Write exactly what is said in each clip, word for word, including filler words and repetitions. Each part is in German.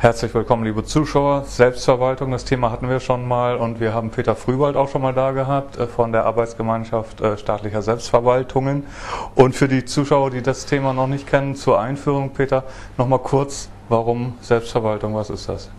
Herzlich willkommen, liebe Zuschauer. Selbstverwaltung, das Thema hatten wir schon mal und wir haben Peter Frühwald auch schon mal da gehabt von der Arbeitsgemeinschaft staatlicher Selbstverwaltungen. Und für die Zuschauer, die das Thema noch nicht kennen, zur Einführung, Peter, nochmal kurz, warum Selbstverwaltung, was ist das?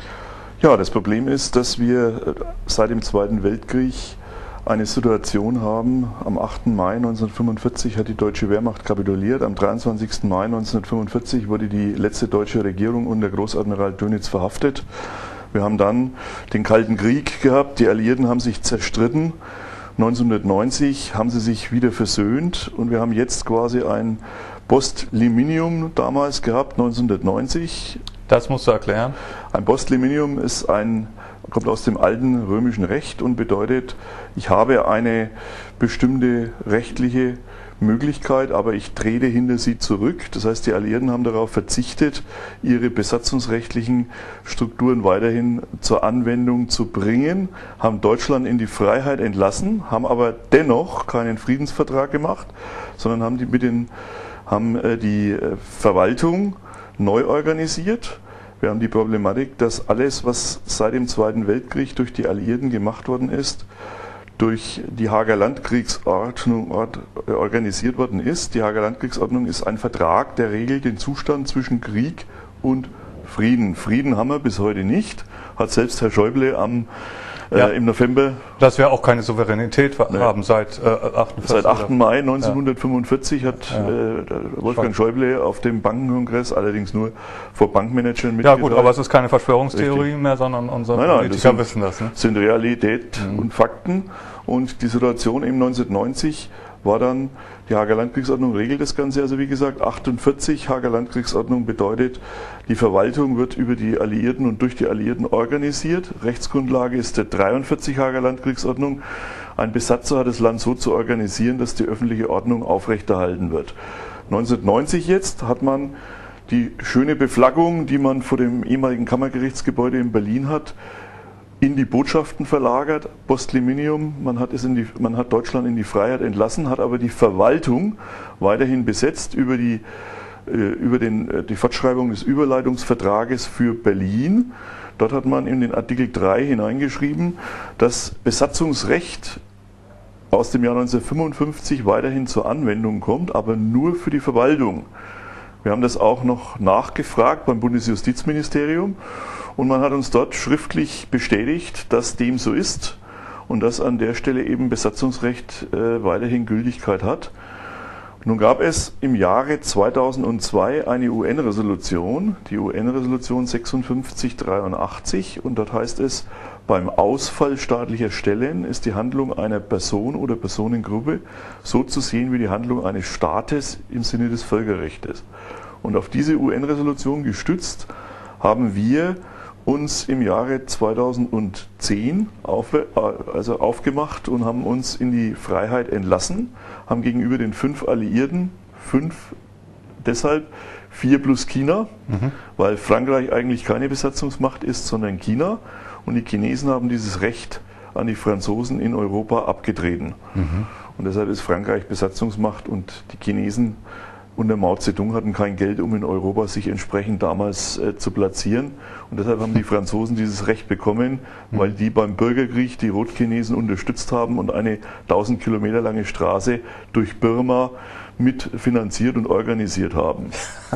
Ja, das Problem ist, dass wir seit dem Zweiten Weltkrieg eine Situation haben. Am achten Mai neunzehnhundertfünfundvierzig hat die deutsche Wehrmacht kapituliert. Am dreiundzwanzigsten Mai neunzehnhundertfünfundvierzig wurde die letzte deutsche Regierung unter Großadmiral Dönitz verhaftet. Wir haben dann den Kalten Krieg gehabt. Die Alliierten haben sich zerstritten. neunzehnhundertneunzig haben sie sich wieder versöhnt und wir haben jetzt quasi ein Postliminium damals gehabt, neunzehnhundertneunzig. Das musst du erklären. Ein Postliminium ist ein, kommt aus dem alten römischen Recht und bedeutet, ich habe eine bestimmte rechtliche Möglichkeit, aber ich trete hinter sie zurück. Das heißt, die Alliierten haben darauf verzichtet, ihre besatzungsrechtlichen Strukturen weiterhin zur Anwendung zu bringen, haben Deutschland in die Freiheit entlassen, haben aber dennoch keinen Friedensvertrag gemacht, sondern haben die, mit den, haben die Verwaltung neu organisiert. Wir haben die Problematik, dass alles, was seit dem Zweiten Weltkrieg durch die Alliierten gemacht worden ist, durch die Haager Landkriegsordnung organisiert worden ist. Die Haager Landkriegsordnung ist ein Vertrag, der regelt den Zustand zwischen Krieg und Frieden. Frieden haben wir bis heute nicht, hat selbst Herr Schäuble am Ja. Äh, im November. Dass wir auch keine Souveränität Nee. haben seit äh, achtundvierzig. Seit achten Mai neunzehnhundertfünfundvierzig ja. hat Ja. äh, Wolfgang Schäuble auf dem Bankenkongress, allerdings nur vor Bankmanagern Ja mitgeteilt. gut, aber es ist keine Verschwörungstheorie Richtig. mehr, sondern unsere Nein, nein, Politiker das sind, wissen das. Ne? sind Realität Mhm. und Fakten. Und die Situation im neunzehnhundertneunzig war dann, die Haager Landkriegsordnung regelt das Ganze, also wie gesagt, achtundvierzig Haager Landkriegsordnung bedeutet, die Verwaltung wird über die Alliierten und durch die Alliierten organisiert. Rechtsgrundlage ist der dreiundvierzig Haager Landkriegsordnung. Ein Besatzer hat das Land so zu organisieren, dass die öffentliche Ordnung aufrechterhalten wird. neunzehnhundertneunzig jetzt hat man die schöne Beflaggung, die man vor dem ehemaligen Kammergerichtsgebäude in Berlin hat, in die Botschaften verlagert, Postliminium, man hat, es in die, man hat Deutschland in die Freiheit entlassen, hat aber die Verwaltung weiterhin besetzt über die, äh, über den, äh, die Fortschreibung des Überleitungsvertrages für Berlin. Dort hat man in den Artikel drei hineingeschrieben, dass Besatzungsrecht aus dem Jahr neunzehnhundertfünfundfünfzig weiterhin zur Anwendung kommt, aber nur für die Verwaltung. Wir haben das auch noch nachgefragt beim Bundesjustizministerium. Und man hat uns dort schriftlich bestätigt, dass dem so ist und dass an der Stelle eben Besatzungsrecht äh, weiterhin Gültigkeit hat. Nun gab es im Jahre zweitausendzwei eine U N-Resolution, die U N-Resolution sechsundfünfzig dreiundachtzig, und dort heißt es, beim Ausfall staatlicher Stellen ist die Handlung einer Person oder Personengruppe so zu sehen wie die Handlung eines Staates im Sinne des Völkerrechts. Und auf diese U N-Resolution gestützt haben wir uns im Jahre zweitausendzehn auf, also aufgemacht und haben uns in die Freiheit entlassen, haben gegenüber den fünf Alliierten, fünf deshalb, vier plus China, mhm. weil Frankreich eigentlich keine Besatzungsmacht ist, sondern China, und die Chinesen haben dieses Recht an die Franzosen in Europa abgetreten. Mhm. Und deshalb ist Frankreich Besatzungsmacht und die Chinesen unter Mao Zedong hatten kein Geld, um in Europa sich entsprechend damals äh, zu platzieren. Und deshalb haben die Franzosen dieses Recht bekommen, weil die beim Bürgerkrieg die Rotchinesen unterstützt haben und eine tausend Kilometer lange Straße durch Birma mitfinanziert und organisiert haben.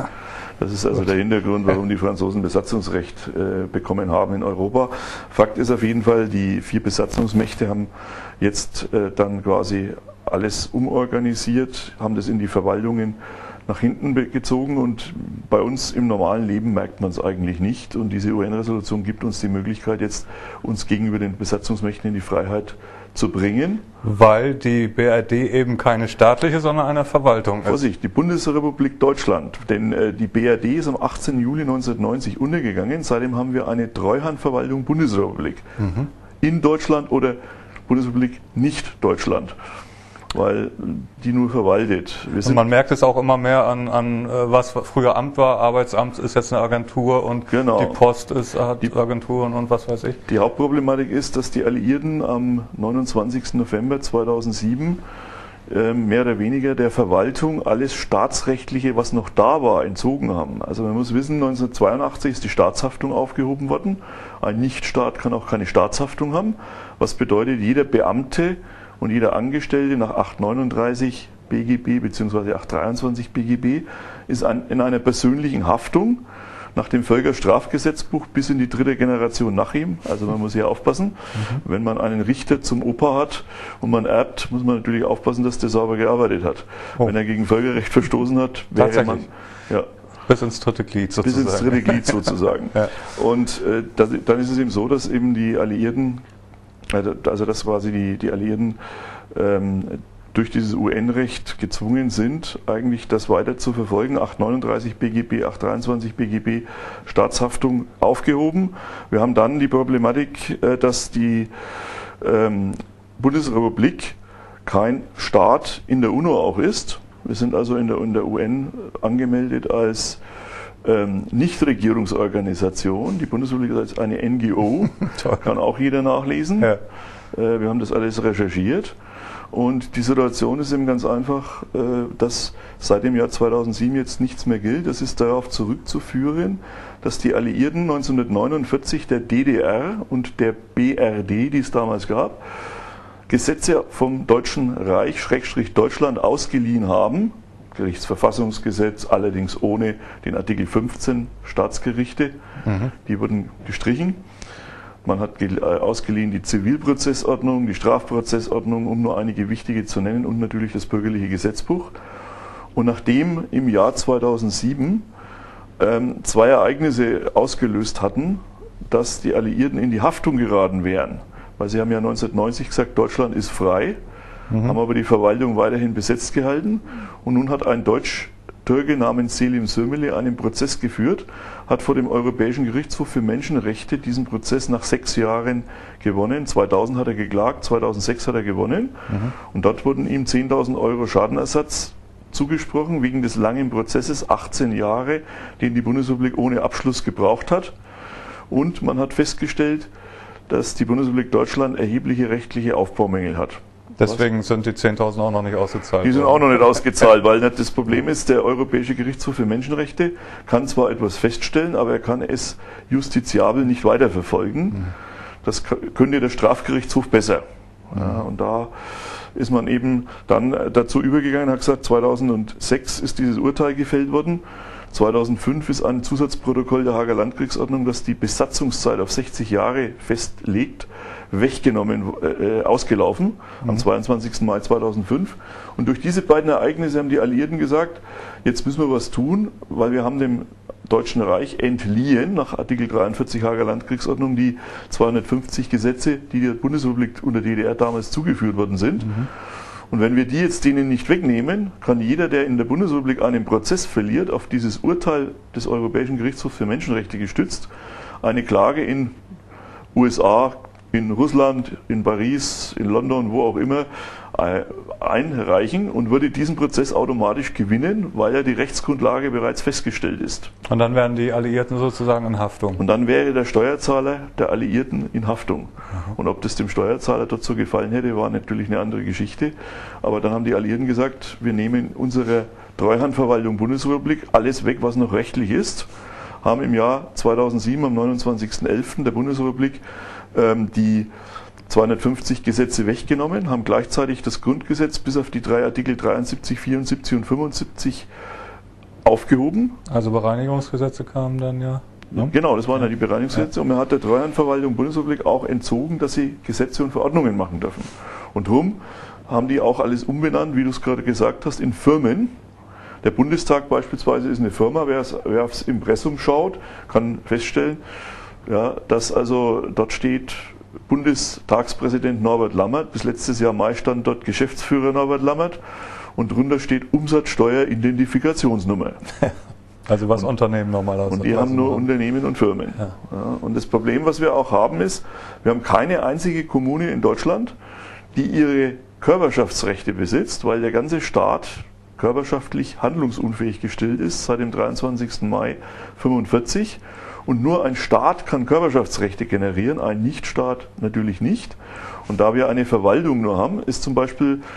Das ist also der Hintergrund, warum die Franzosen Besatzungsrecht äh, bekommen haben in Europa. Fakt ist auf jeden Fall, die vier Besatzungsmächte haben jetzt äh, dann quasi alles umorganisiert, haben das in die Verwaltungen nach hinten gezogen, und bei uns im normalen Leben merkt man es eigentlich nicht, und diese U N-Resolution gibt uns die Möglichkeit, jetzt uns gegenüber den Besatzungsmächten in die Freiheit zu bringen. Weil die B R D eben keine staatliche, sondern eine Verwaltung ist. Vorsicht, die Bundesrepublik Deutschland, denn äh, die B R D ist am achtzehnten Juli neunzehnhundertneunzig untergegangen, seitdem haben wir eine Treuhandverwaltung Bundesrepublik. Mhm. In Deutschland oder Bundesrepublik nicht Deutschland, weil die nur verwaltet. Wir sind und man merkt es auch immer mehr an, an was früher Amt war. Arbeitsamt ist jetzt eine Agentur und genau. Die Post ist, hat die Agenturen und was weiß ich. Die Hauptproblematik ist, dass die Alliierten am neunundzwanzigsten November zweitausendsieben äh, mehr oder weniger der Verwaltung alles Staatsrechtliche, was noch da war, entzogen haben. Also man muss wissen, neunzehnhundertzweiundachtzig ist die Staatshaftung aufgehoben worden. Ein Nichtstaat kann auch keine Staatshaftung haben, was bedeutet, jeder Beamte und jeder Angestellte nach achthundertneununddreißig B G B bzw. achthundertdreiundzwanzig B G B ist an, in einer persönlichen Haftung nach dem Völkerstrafgesetzbuch bis in die dritte Generation nach ihm. Also man muss hier aufpassen. Mhm. Wenn man einen Richter zum Opa hat und man erbt, muss man natürlich aufpassen, dass der sauber gearbeitet hat. Oh. Wenn er gegen Völkerrecht verstoßen hat, wäre man... Ja, bis ins dritte Glied sozusagen. Bis ins dritte Glied sozusagen. Ja. Und äh, das, dann ist es eben so, dass eben die Alliierten, also dass quasi die, die Alliierten ähm, durch dieses U N-Recht gezwungen sind, eigentlich das weiter zu verfolgen. achthundertneununddreißig B G B, achthundertdreiundzwanzig B G B, Staatshaftung aufgehoben. Wir haben dann die Problematik, dass die ähm, Bundesrepublik kein Staat in der UNO auch ist. Wir sind also in der, in der U N angemeldet als ähm, Nichtregierungsorganisation. Die Bundesrepublik ist eine N G O, kann auch jeder nachlesen. Ja. Äh, wir haben das alles recherchiert. Und die Situation ist eben ganz einfach, dass seit dem Jahr zweitausendsieben jetzt nichts mehr gilt. Das ist darauf zurückzuführen, dass die Alliierten neunzehnhundertneunundvierzig der D D R und der B R D, die es damals gab, Gesetze vom Deutschen Reich, Schrägstrich Deutschland, ausgeliehen haben. Gerichtsverfassungsgesetz, allerdings ohne den Artikel fünfzehn Staatsgerichte. Mhm. Die wurden gestrichen. Man hat ausgeliehen die Zivilprozessordnung, die Strafprozessordnung, um nur einige wichtige zu nennen, und natürlich das bürgerliche Gesetzbuch. Und nachdem im Jahr zweitausendsieben ähm, zwei Ereignisse ausgelöst hatten, dass die Alliierten in die Haftung geraten wären, weil sie haben ja neunzehnhundertneunzig gesagt, Deutschland ist frei, mhm. haben aber die Verwaltung weiterhin besetzt gehalten, und nun hat ein Deutsch Türke namens Selim Sömeli einen Prozess geführt, hat vor dem Europäischen Gerichtshof für Menschenrechte diesen Prozess nach sechs Jahren gewonnen. zweitausend hat er geklagt, zweitausendsechs hat er gewonnen. Mhm. Und dort wurden ihm zehntausend Euro Schadenersatz zugesprochen wegen des langen Prozesses, achtzehn Jahre, den die Bundesrepublik ohne Abschluss gebraucht hat. Und man hat festgestellt, dass die Bundesrepublik Deutschland erhebliche rechtliche Aufbaumängel hat. Deswegen Was? sind die zehntausend auch noch nicht ausgezahlt. Die sind auch noch nicht ausgezahlt, weil das Problem ist, der Europäische Gerichtshof für Menschenrechte kann zwar etwas feststellen, aber er kann es justiziabel nicht weiterverfolgen. Mhm. Das könnte der Strafgerichtshof besser. Mhm. Ja, und da ist man eben dann dazu übergegangen, hat gesagt, zweitausendsechs ist dieses Urteil gefällt worden. zweitausendfünf ist ein Zusatzprotokoll der Haager Landkriegsordnung, das die Besatzungszeit auf sechzig Jahre festlegt, weggenommen, äh, ausgelaufen, mhm. am zweiundzwanzigsten Mai zweitausendfünf. Und durch diese beiden Ereignisse haben die Alliierten gesagt, jetzt müssen wir was tun, weil wir haben dem Deutschen Reich entliehen, nach Artikel dreiundvierzig Haager Landkriegsordnung, die zweihundertfünfzig Gesetze, die der Bundesrepublik und der D D R damals zugeführt worden sind. Mhm. Und wenn wir die jetzt denen nicht wegnehmen, kann jeder, der in der Bundesrepublik einen Prozess verliert, auf dieses Urteil des Europäischen Gerichtshofs für Menschenrechte gestützt, eine Klage in U S A, in Russland, in Paris, in London, wo auch immer, einreichen und würde diesen Prozess automatisch gewinnen, weil ja die Rechtsgrundlage bereits festgestellt ist. Und dann wären die Alliierten sozusagen in Haftung. Und dann wäre der Steuerzahler der Alliierten in Haftung. Mhm. Und ob das dem Steuerzahler dort so gefallen hätte, war natürlich eine andere Geschichte. Aber dann haben die Alliierten gesagt, wir nehmen unserer Treuhandverwaltung Bundesrepublik alles weg, was noch rechtlich ist, haben im Jahr zweitausendsieben am neunundzwanzigsten elften der Bundesrepublik ähm, die zweihundertfünfzig Gesetze weggenommen, haben gleichzeitig das Grundgesetz bis auf die drei Artikel dreiundsiebzig, vierundsiebzig und fünfundsiebzig aufgehoben. Also Bereinigungsgesetze kamen dann ja. Ne? Genau, das waren ja die Bereinigungsgesetze. Ja. Und man hat der Treuhandverwaltung Bundesrepublik auch entzogen, dass sie Gesetze und Verordnungen machen dürfen. Und darum haben die auch alles umbenannt, wie du es gerade gesagt hast, in Firmen. Der Bundestag beispielsweise ist eine Firma, wer aufs Impressum schaut, kann feststellen, ja, dass also dort steht Bundestagspräsident Norbert Lammert, bis letztes Jahr Mai stand dort Geschäftsführer Norbert Lammert und drunter steht Umsatzsteueridentifikationsnummer. Also was und, Unternehmen normalerweise. Und die haben nur Unternehmen und Firmen. Ja. Ja, und das Problem, was wir auch haben, ist, wir haben keine einzige Kommune in Deutschland, die ihre Körperschaftsrechte besitzt, weil der ganze Staat körperschaftlich handlungsunfähig gestellt ist seit dem dreiundzwanzigsten Mai fünfundvierzig. Und nur ein Staat kann Körperschaftsrechte generieren, ein Nichtstaat natürlich nicht. Und da wir eine Verwaltung nur haben, ist zum Beispiel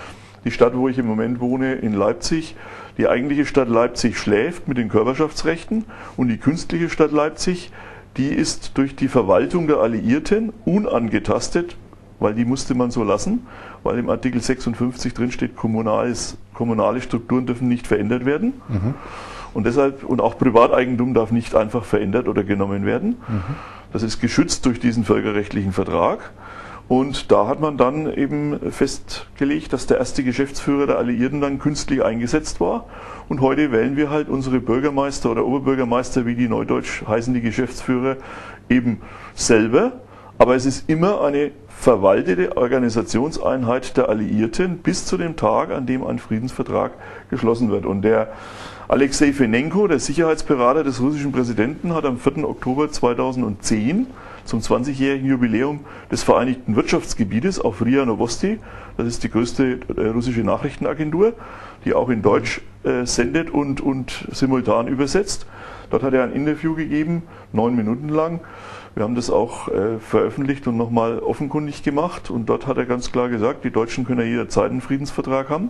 die Stadt, wo ich im Moment wohne, in Leipzig. Die eigentliche Stadt Leipzig schläft mit den Körperschaftsrechten und die künstliche Stadt Leipzig, die ist durch die Verwaltung der Alliierten unangetastet, weil die musste man so lassen, weil im Artikel sechsundfünfzig drin steht, kommunales, kommunale Strukturen dürfen nicht verändert werden. Mhm. Und deshalb, und auch Privateigentum darf nicht einfach verändert oder genommen werden. Mhm. Das ist geschützt durch diesen völkerrechtlichen Vertrag. Und da hat man dann eben festgelegt, dass der erste Geschäftsführer der Alliierten dann künstlich eingesetzt war. Und heute wählen wir halt unsere Bürgermeister oder Oberbürgermeister, wie die neudeutsch heißen, die Geschäftsführer, eben selber. Aber es ist immer eine verwaltete Organisationseinheit der Alliierten bis zu dem Tag, an dem ein Friedensvertrag geschlossen wird. Und der Alexei Fenenko, der Sicherheitsberater des russischen Präsidenten, hat am vierten Oktober zweitausendzehn zum zwanzigjährigen Jubiläum des Vereinigten Wirtschaftsgebietes auf R I A Novosti, das ist die größte äh, russische Nachrichtenagentur, die auch in Deutsch äh, sendet und, und simultan übersetzt. Dort hat er ein Interview gegeben, neun Minuten lang. Wir haben das auch äh, veröffentlicht und nochmal offenkundig gemacht. Und dort hat er ganz klar gesagt, die Deutschen können ja jederzeit einen Friedensvertrag haben.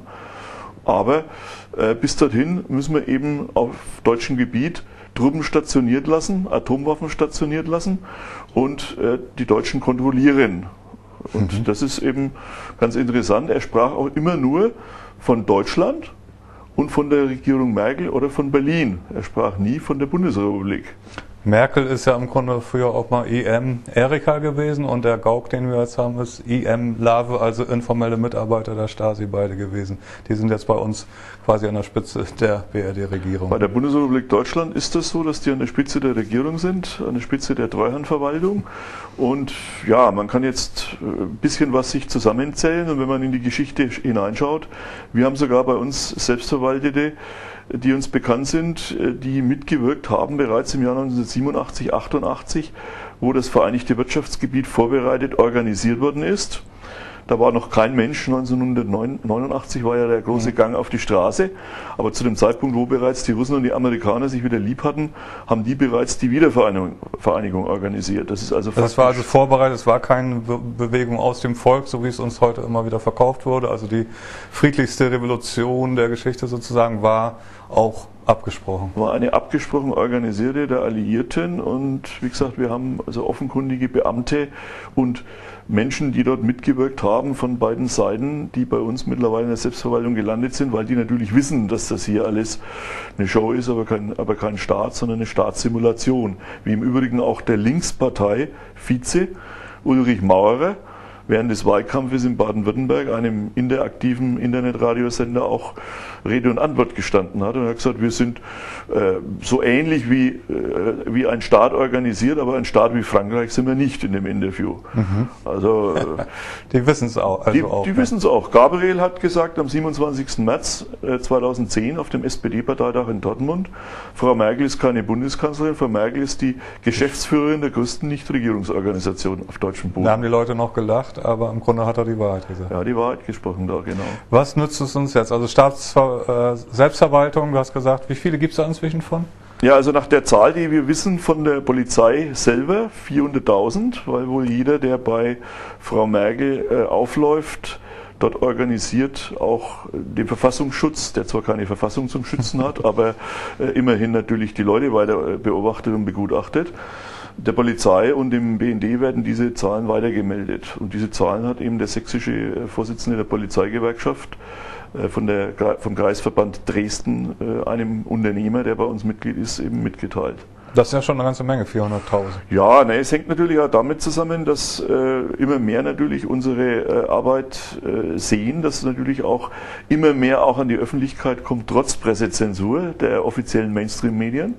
Aber äh, bis dorthin müssen wir eben auf deutschem Gebiet Truppen stationiert lassen, Atomwaffen stationiert lassen und äh, die Deutschen kontrollieren. Und mhm. das ist eben ganz interessant. Er sprach auch immer nur von Deutschland und von der Regierung Merkel oder von Berlin. Er sprach nie von der Bundesrepublik. Merkel ist ja im Grunde früher auch mal I M Erika gewesen und der Gauck, den wir jetzt haben, ist I M Lave, also informelle Mitarbeiter der Stasi beide gewesen. Die sind jetzt bei uns quasi an der Spitze der B R D-Regierung. Bei der Bundesrepublik Deutschland ist das so, dass die an der Spitze der Regierung sind, an der Spitze der Treuhandverwaltung. Und ja, man kann jetzt ein bisschen was sich zusammenzählen und wenn man in die Geschichte hineinschaut, wir haben sogar bei uns Selbstverwaltete, die uns bekannt sind, die mitgewirkt haben bereits im Jahr neunzehnhundertsiebenundachtzig, achtundachtzig, wo das Vereinigte Wirtschaftsgebiet vorbereitet, organisiert worden ist. Da war noch kein Mensch, neunzehnhundertneunundachtzig war ja der große Gang auf die Straße, aber zu dem Zeitpunkt, wo bereits die Russen und die Amerikaner sich wieder lieb hatten, haben die bereits die Wiedervereinigung Vereinigung organisiert. Das ist also das war also vorbereitet, es war keine Be Bewegung aus dem Volk, so wie es uns heute immer wieder verkauft wurde. Also die friedlichste Revolution der Geschichte sozusagen war auch abgesprochen. War eine abgesprochen organisierte der Alliierten und wie gesagt, wir haben also offenkundige Beamte und Menschen, die dort mitgewirkt haben von beiden Seiten, die bei uns mittlerweile in der Selbstverwaltung gelandet sind, weil die natürlich wissen, dass das hier alles eine Show ist, aber kein, aber kein Staat, sondern eine Staatssimulation. Wie im Übrigen auch der Linkspartei-Vize Ulrich Maurer während des Wahlkampfes in Baden-Württemberg einem interaktiven Internetradiosender auch Rede und Antwort gestanden hat. Und er hat gesagt, wir sind äh, so ähnlich wie, äh, wie ein Staat organisiert, aber ein Staat wie Frankreich sind wir nicht in dem Interview. Mhm. Also, äh, die wissen es auch. Also die auch, die ja. wissen es auch. Gabriel hat gesagt am siebenundzwanzigsten März zweitausendzehn auf dem S P D-Parteitag in Dortmund, Frau Merkel ist keine Bundeskanzlerin, Frau Merkel ist die Geschäftsführerin der größten Nichtregierungsorganisation auf deutschem Boden. Da haben die Leute noch gelacht, aber im Grunde hat er die Wahrheit gesagt. Ja, die Wahrheit gesprochen da, genau. Was nützt es uns jetzt? Also Staatsver äh, Selbstverwaltung, du hast gesagt, wie viele gibt es da inzwischen von? Ja, also nach der Zahl, die wir wissen von der Polizei selber, vierhunderttausend, weil wohl jeder, der bei Frau Merkel äh, aufläuft, dort organisiert auch den Verfassungsschutz, der zwar keine Verfassung zum Schützen hat, aber äh, immerhin natürlich die Leute weiter beobachtet und begutachtet. Der Polizei und dem B N D werden diese Zahlen weitergemeldet. Und diese Zahlen hat eben der sächsische Vorsitzende der Polizeigewerkschaft von der, vom Kreisverband Dresden, einem Unternehmer, der bei uns Mitglied ist, eben mitgeteilt. Das ist ja schon eine ganze Menge, vierhunderttausend. Ja, ne, es hängt natürlich auch damit zusammen, dass äh, immer mehr natürlich unsere äh, Arbeit äh, sehen, dass natürlich auch immer mehr auch an die Öffentlichkeit kommt, trotz Pressezensur der offiziellen Mainstream-Medien,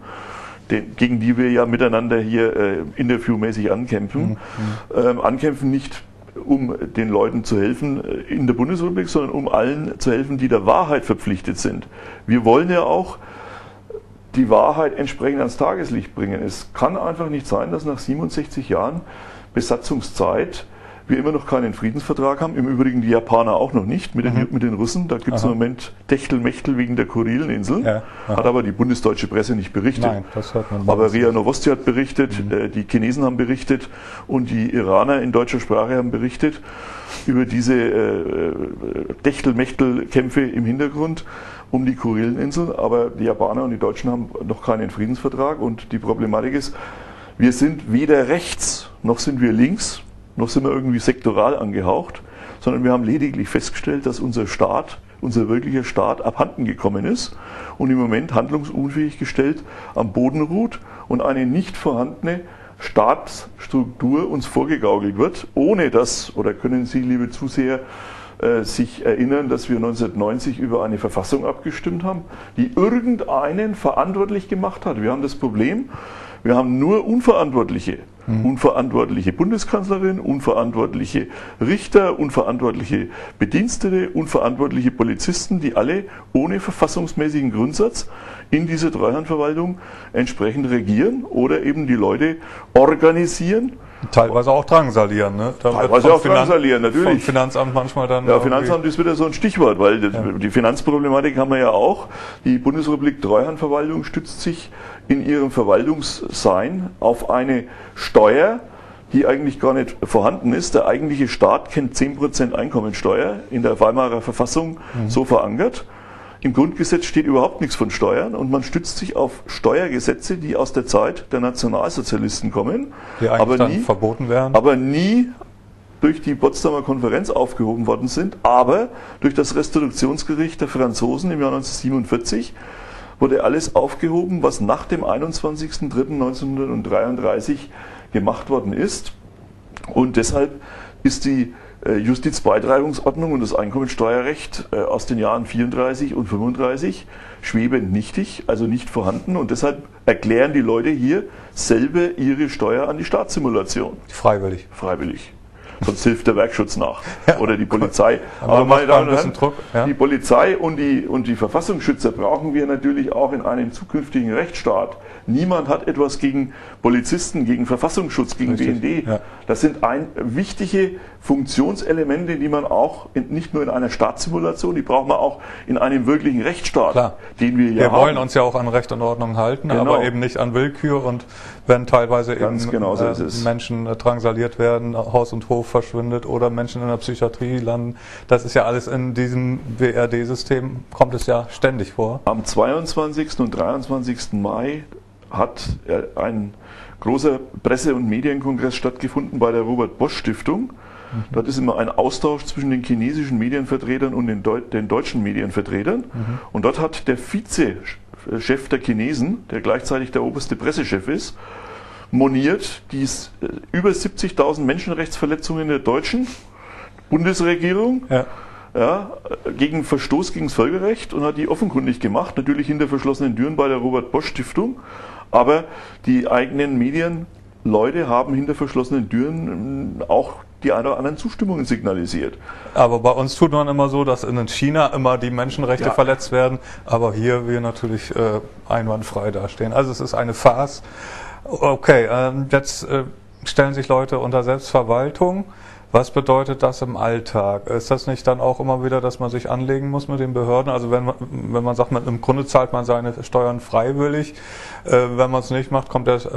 gegen die wir ja miteinander hier äh, interviewmäßig ankämpfen. Mhm. Ähm, ankämpfen nicht, um den Leuten zu helfen in der Bundesrepublik, sondern um allen zu helfen, die der Wahrheit verpflichtet sind. Wir wollen ja auch die Wahrheit entsprechend ans Tageslicht bringen. Es kann einfach nicht sein, dass nach siebenundsechzig Jahren Besatzungszeit wir immer noch keinen Friedensvertrag haben, im Übrigen die Japaner auch noch nicht, mit den, mhm. mit den Russen. Da gibt es im Moment Techtelmechtel wegen der Kurileninseln, ja, hat aber die bundesdeutsche Presse nicht berichtet. Nein, das hört man aber R I A Novosti hat berichtet, mhm. die Chinesen haben berichtet und die Iraner in deutscher Sprache haben berichtet über diese äh, Techtelmechtel-Kämpfe im Hintergrund um die Kurileninsel. Aber die Japaner und die Deutschen haben noch keinen Friedensvertrag und die Problematik ist, wir sind weder rechts, noch sind wir links, noch sind wir irgendwie sektoral angehaucht, sondern wir haben lediglich festgestellt, dass unser Staat, unser wirklicher Staat abhanden gekommen ist und im Moment handlungsunfähig gestellt am Boden ruht und eine nicht vorhandene Staatsstruktur uns vorgegaukelt wird, ohne dass, oder können Sie, liebe Zuseher, äh, sich erinnern, dass wir neunzehnhundertneunzig über eine Verfassung abgestimmt haben, die irgendeinen verantwortlich gemacht hat. Wir haben das Problem, wir haben nur Unverantwortliche. Mhm. Unverantwortliche Bundeskanzlerin, unverantwortliche Richter, unverantwortliche Bedienstete, unverantwortliche Polizisten, die alle ohne verfassungsmäßigen Grundsatz in dieser Treuhandverwaltung entsprechend regieren oder eben die Leute organisieren. Teilweise auch drangsalieren, ne? Da Teilweise auch Finan drangsalieren, natürlich. Vom Finanzamt manchmal dann. Ja, Finanzamt ist wieder so ein Stichwort, weil ja. die Finanzproblematik haben wir ja auch. Die Bundesrepublik Treuhandverwaltung stützt sich in ihrem Verwaltungssein auf eine Steuer, die eigentlich gar nicht vorhanden ist. Der eigentliche Staat kennt zehn Prozent Einkommensteuer, in der Weimarer Verfassung mhm. so verankert. Im Grundgesetz steht überhaupt nichts von Steuern und man stützt sich auf Steuergesetze, die aus der Zeit der Nationalsozialisten kommen, die eigentlich aber, dann nie, verboten werden. aber nie durch die Potsdamer Konferenz aufgehoben worden sind, aber durch das Restitutionsgericht der Franzosen im Jahr neunzehnhundertsiebenundvierzig wurde alles aufgehoben, was nach dem einundzwanzigsten dritten neunzehnhundertdreiunddreißig gemacht worden ist. Und deshalb ist die Justizbeitreibungsordnung und das Einkommensteuerrecht aus den Jahren vierunddreißig und fünfunddreißig schwebend nichtig, also nicht vorhanden. Und deshalb erklären die Leute hier selber ihre Steuer an die Staatssimulation. Freiwillig. Freiwillig. Sonst hilft der Werkschutz nach. Ja, oder die Polizei. Aber, Aber meine Damen und Herren, Druck, ja. die Polizei und die, und die Verfassungsschützer brauchen wir natürlich auch in einem zukünftigen Rechtsstaat. Niemand hat etwas gegen Polizisten, gegen Verfassungsschutz, gegen Richtig, B N D. Ja. Das sind ein, wichtige Funktionselemente, die man auch in, nicht nur in einer Staatssimulation, die braucht man auch in einem wirklichen Rechtsstaat, Klar. den wir hier wir haben. Wir wollen uns ja auch an Recht und Ordnung halten, genau. aber eben nicht an Willkür. Und wenn teilweise Ganz eben genau so äh, Menschen äh, drangsaliert werden, Haus und Hof verschwindet oder Menschen in der Psychiatrie landen, das ist ja alles in diesem W R D-System, kommt es ja ständig vor. Am zweiundzwanzigsten und dreiundzwanzigsten Mai hat ein großer Presse- und Medienkongress stattgefunden bei der Robert-Bosch-Stiftung. Mhm. Dort ist immer ein Austausch zwischen den chinesischen Medienvertretern und den, Deu den deutschen Medienvertretern. Mhm. Und dort hat der Vizechef der Chinesen, der gleichzeitig der oberste Pressechef ist, moniert, die über siebzigtausend Menschenrechtsverletzungen der deutschen Bundesregierung ja. Ja, gegen Verstoß gegen das Völkerrecht und hat die offenkundig gemacht, natürlich hinter verschlossenen Türen bei der Robert-Bosch-Stiftung. Aber die eigenen Medienleute haben hinter verschlossenen Türen auch die ein oder anderen Zustimmungen signalisiert. Aber bei uns tut man immer so, dass in China immer die Menschenrechte ja. verletzt werden, aber hier wir natürlich äh, einwandfrei dastehen. Also es ist eine Farce. Okay, äh, jetzt äh, stellen sich Leute unter Selbstverwaltung. Was bedeutet das im Alltag? Ist das nicht dann auch immer wieder, dass man sich anlegen muss mit den Behörden? Also wenn man, wenn man sagt, man, im Grunde zahlt man seine Steuern freiwillig, äh, wenn man es nicht macht, kommt der,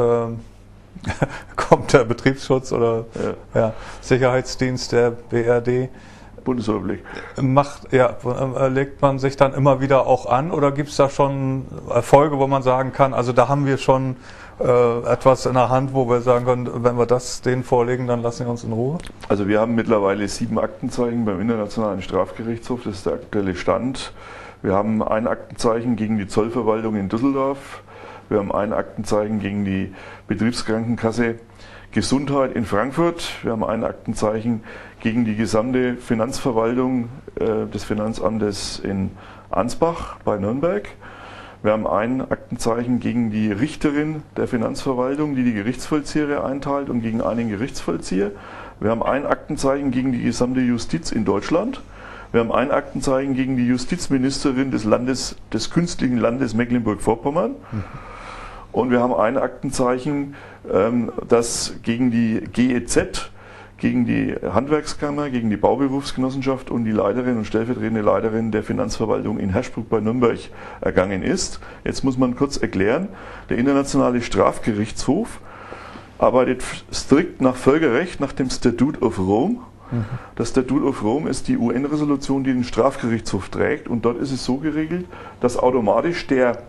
äh, kommt der Betriebsschutz oder ja. Ja, Sicherheitsdienst der B R D. Bundesrepublik. Macht, ja, legt man sich dann immer wieder auch an oder gibt es da schon Erfolge, wo man sagen kann, also da haben wir schon äh, etwas in der Hand, wo wir sagen können, wenn wir das denen vorlegen, dann lassen wir uns in Ruhe? Also wir haben mittlerweile sieben Aktenzeichen beim Internationalen Strafgerichtshof, das ist der aktuelle Stand. Wir haben ein Aktenzeichen gegen die Zollverwaltung in Düsseldorf. Wir haben ein Aktenzeichen gegen die Betriebskrankenkasse Gesundheit in Frankfurt. Wir haben ein Aktenzeichen gegen die gesamte Finanzverwaltung äh, des Finanzamtes in Ansbach bei Nürnberg. Wir haben ein Aktenzeichen gegen die Richterin der Finanzverwaltung, die die Gerichtsvollzieher einteilt, und gegen einen Gerichtsvollzieher. Wir haben ein Aktenzeichen gegen die gesamte Justiz in Deutschland. Wir haben ein Aktenzeichen gegen die Justizministerin des Landes, des künstlichen Landes Mecklenburg-Vorpommern. Mhm. Und wir haben ein Aktenzeichen, ähm, das gegen die G E Z, gegen die Handwerkskammer, gegen die Bauberufsgenossenschaft und die Leiterin und stellvertretende Leiterin der Finanzverwaltung in Herschbruck bei Nürnberg ergangen ist. Jetzt muss man kurz erklären, der Internationale Strafgerichtshof arbeitet strikt nach Völkerrecht, nach dem Statute of Rome. Mhm. Das Statute of Rome ist die U N-Resolution, die den Strafgerichtshof trägt, und dort ist es so geregelt, dass automatisch der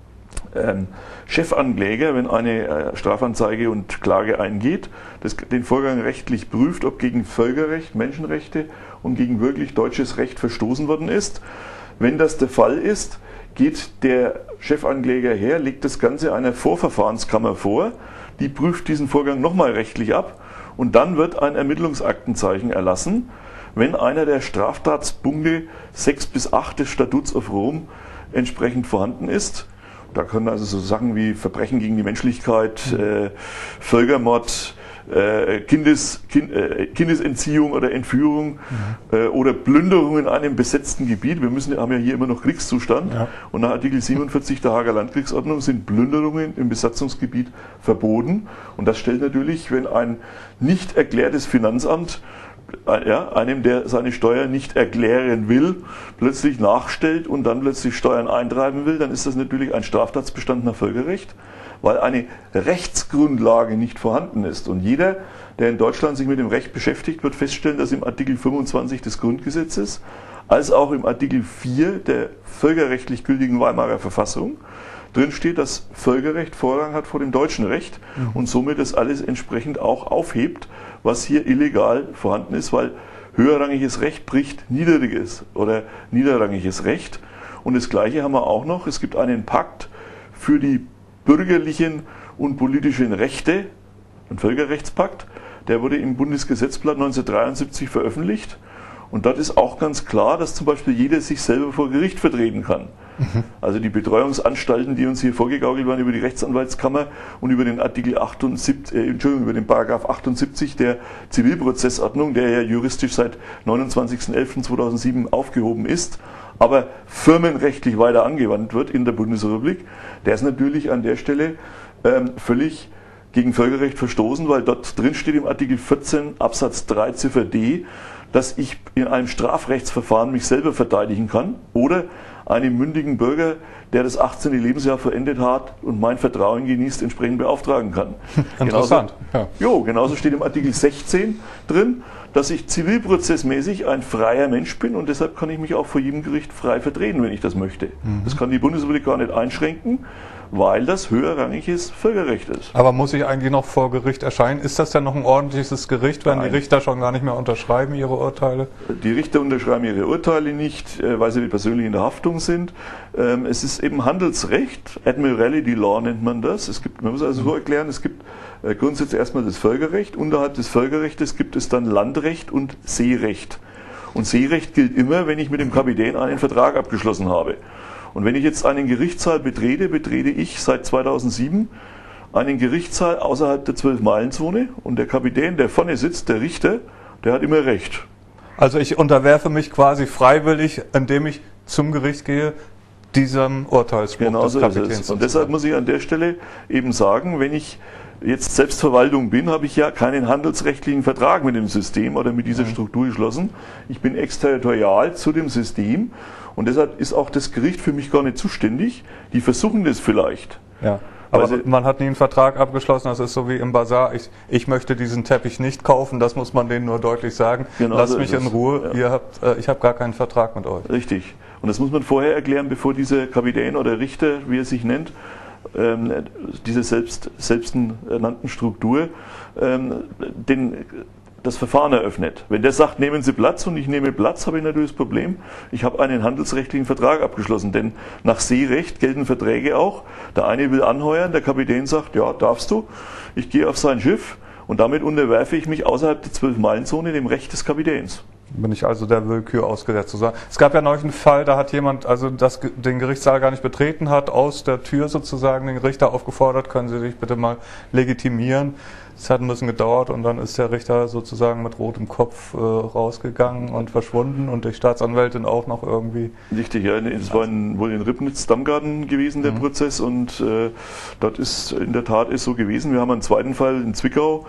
ähm, Chefankläger, wenn eine äh, Strafanzeige und Klage eingeht, das, den Vorgang rechtlich prüft, ob gegen Völkerrecht, Menschenrechte und gegen wirklich deutsches Recht verstoßen worden ist. Wenn das der Fall ist, geht der Chefankläger her, legt das Ganze einer Vorverfahrenskammer vor, die prüft diesen Vorgang nochmal rechtlich ab, und dann wird ein Ermittlungsaktenzeichen erlassen, wenn einer der Straftatspunkte sechs bis acht des Statuts of Rome entsprechend vorhanden ist. Da können also so Sachen wie Verbrechen gegen die Menschlichkeit, äh, Völkermord, äh, Kindes, kind, äh, Kindesentziehung oder Entführung mhm. äh, oder Plünderung in einem besetzten Gebiet. Wir müssen, haben ja hier immer noch Kriegszustand. Ja. Und nach Artikel siebenundvierzig der Haager Landkriegsordnung sind Plünderungen im Besatzungsgebiet verboten. Und das stellt natürlich, wenn ein nicht erklärtes Finanzamt ja, einem, der seine Steuer nicht erklären will, plötzlich nachstellt und dann plötzlich Steuern eintreiben will, dann ist das natürlich ein Straftatbestand nach Völkerrecht, weil eine Rechtsgrundlage nicht vorhanden ist. Und jeder, der in Deutschland sich mit dem Recht beschäftigt, wird feststellen, dass im Artikel fünfundzwanzig des Grundgesetzes als auch im Artikel vier der völkerrechtlich gültigen Weimarer Verfassung drin steht, dass Völkerrecht Vorrang hat vor dem deutschen Recht mhm. und somit das alles entsprechend auch aufhebt, was hier illegal vorhanden ist, weil höherrangiges Recht bricht niedriges oder niederrangiges Recht. Und das Gleiche haben wir auch noch. Es gibt einen Pakt für die bürgerlichen und politischen Rechte, ein Völkerrechtspakt, der wurde im Bundesgesetzblatt neunzehnhundertdreiundsiebzig veröffentlicht. Und dort ist auch ganz klar, dass zum Beispiel jeder sich selber vor Gericht vertreten kann. Mhm. Also die Betreuungsanstalten, die uns hier vorgegaukelt waren über die Rechtsanwaltskammer und über den Artikel achtundsiebzig, äh, Entschuldigung, über den Paragraph achtundsiebzig der Zivilprozessordnung, der ja juristisch seit neunundzwanzigsten elften zweitausendsieben aufgehoben ist, aber firmenrechtlich weiter angewandt wird in der Bundesrepublik, der ist natürlich an der Stelle ähm, völlig gegen Völkerrecht verstoßen, weil dort drin steht im Artikel vierzehn Absatz drei Ziffer D, dass ich in einem Strafrechtsverfahren mich selber verteidigen kann oder einen mündigen Bürger, der das achtzehnte Lebensjahr verendet hat und mein Vertrauen genießt, entsprechend beauftragen kann. Interessant. Genauso, ja. Jo, genauso steht im Artikel sechzehn drin, dass ich zivilprozessmäßig ein freier Mensch bin und deshalb kann ich mich auch vor jedem Gericht frei vertreten, wenn ich das möchte. Mhm. Das kann die Bundesrepublik gar nicht einschränken, weil das höherrangiges Völkerrecht ist. Aber muss ich eigentlich noch vor Gericht erscheinen? Ist das denn noch ein ordentliches Gericht, wenn Nein. die Richter schon gar nicht mehr unterschreiben ihre Urteile? Die Richter unterschreiben ihre Urteile nicht, weil sie persönlich in der Haftung sind. Es ist eben Handelsrecht, Admiralty Law nennt man das. Es gibt, man muss also so erklären, es gibt grundsätzlich erstmal das Völkerrecht. Unterhalb des Völkerrechts gibt es dann Landrecht und Seerecht. Und Seerecht gilt immer, wenn ich mit dem Kapitän einen Vertrag abgeschlossen habe. Und wenn ich jetzt einen Gerichtssaal betrete, betrete ich seit zweitausendsieben einen Gerichtssaal außerhalb der zwölf-Meilen-Zone und der Kapitän, der vorne sitzt, der Richter, der hat immer recht. Also ich unterwerfe mich quasi freiwillig, indem ich zum Gericht gehe, diesem Urteilsspruch genau des so Kapitäns. Ist es. Und deshalb muss ich an der Stelle eben sagen, wenn ich jetzt Selbstverwaltung bin, habe ich ja keinen handelsrechtlichen Vertrag mit dem System oder mit dieser mhm. Struktur geschlossen. Ich bin exterritorial zu dem System. Und deshalb ist auch das Gericht für mich gar nicht zuständig. Die versuchen das vielleicht. Ja, aber sie, man hat nie einen Vertrag abgeschlossen. Das ist so wie im Bazar. Ich, ich möchte diesen Teppich nicht kaufen. Das muss man denen nur deutlich sagen. Genau Lasst so mich in Ruhe. Ja. Ihr habt, äh, ich habe gar keinen Vertrag mit euch. Richtig. Und das muss man vorher erklären, bevor dieser Kapitän oder Richter, wie er sich nennt, ähm, diese selbst, selbsternannten Struktur, ähm, den das Verfahren eröffnet. Wenn der sagt, nehmen Sie Platz und ich nehme Platz, habe ich natürlich das Problem, ich habe einen handelsrechtlichen Vertrag abgeschlossen, denn nach Seerecht gelten Verträge auch. Der eine will anheuern, der Kapitän sagt, ja, darfst du, ich gehe auf sein Schiff und damit unterwerfe ich mich außerhalb der zwölf-Meilen-Zone dem Recht des Kapitäns. Bin ich also der Willkür ausgesetzt zu sein. Es gab ja neulich einen Fall, da hat jemand also das, den Gerichtssaal gar nicht betreten, hat aus der Tür sozusagen den Richter aufgefordert, können Sie sich bitte mal legitimieren. Es hat ein bisschen gedauert und dann ist der Richter sozusagen mit rotem Kopf äh, rausgegangen und verschwunden und die Staatsanwältin auch noch irgendwie. Richtig, ja. Es war in, wohl in Ribnitz-Dammgarten gewesen, der mhm. Prozess, und äh, dort ist in der Tat ist so gewesen. Wir haben einen zweiten Fall in Zwickau.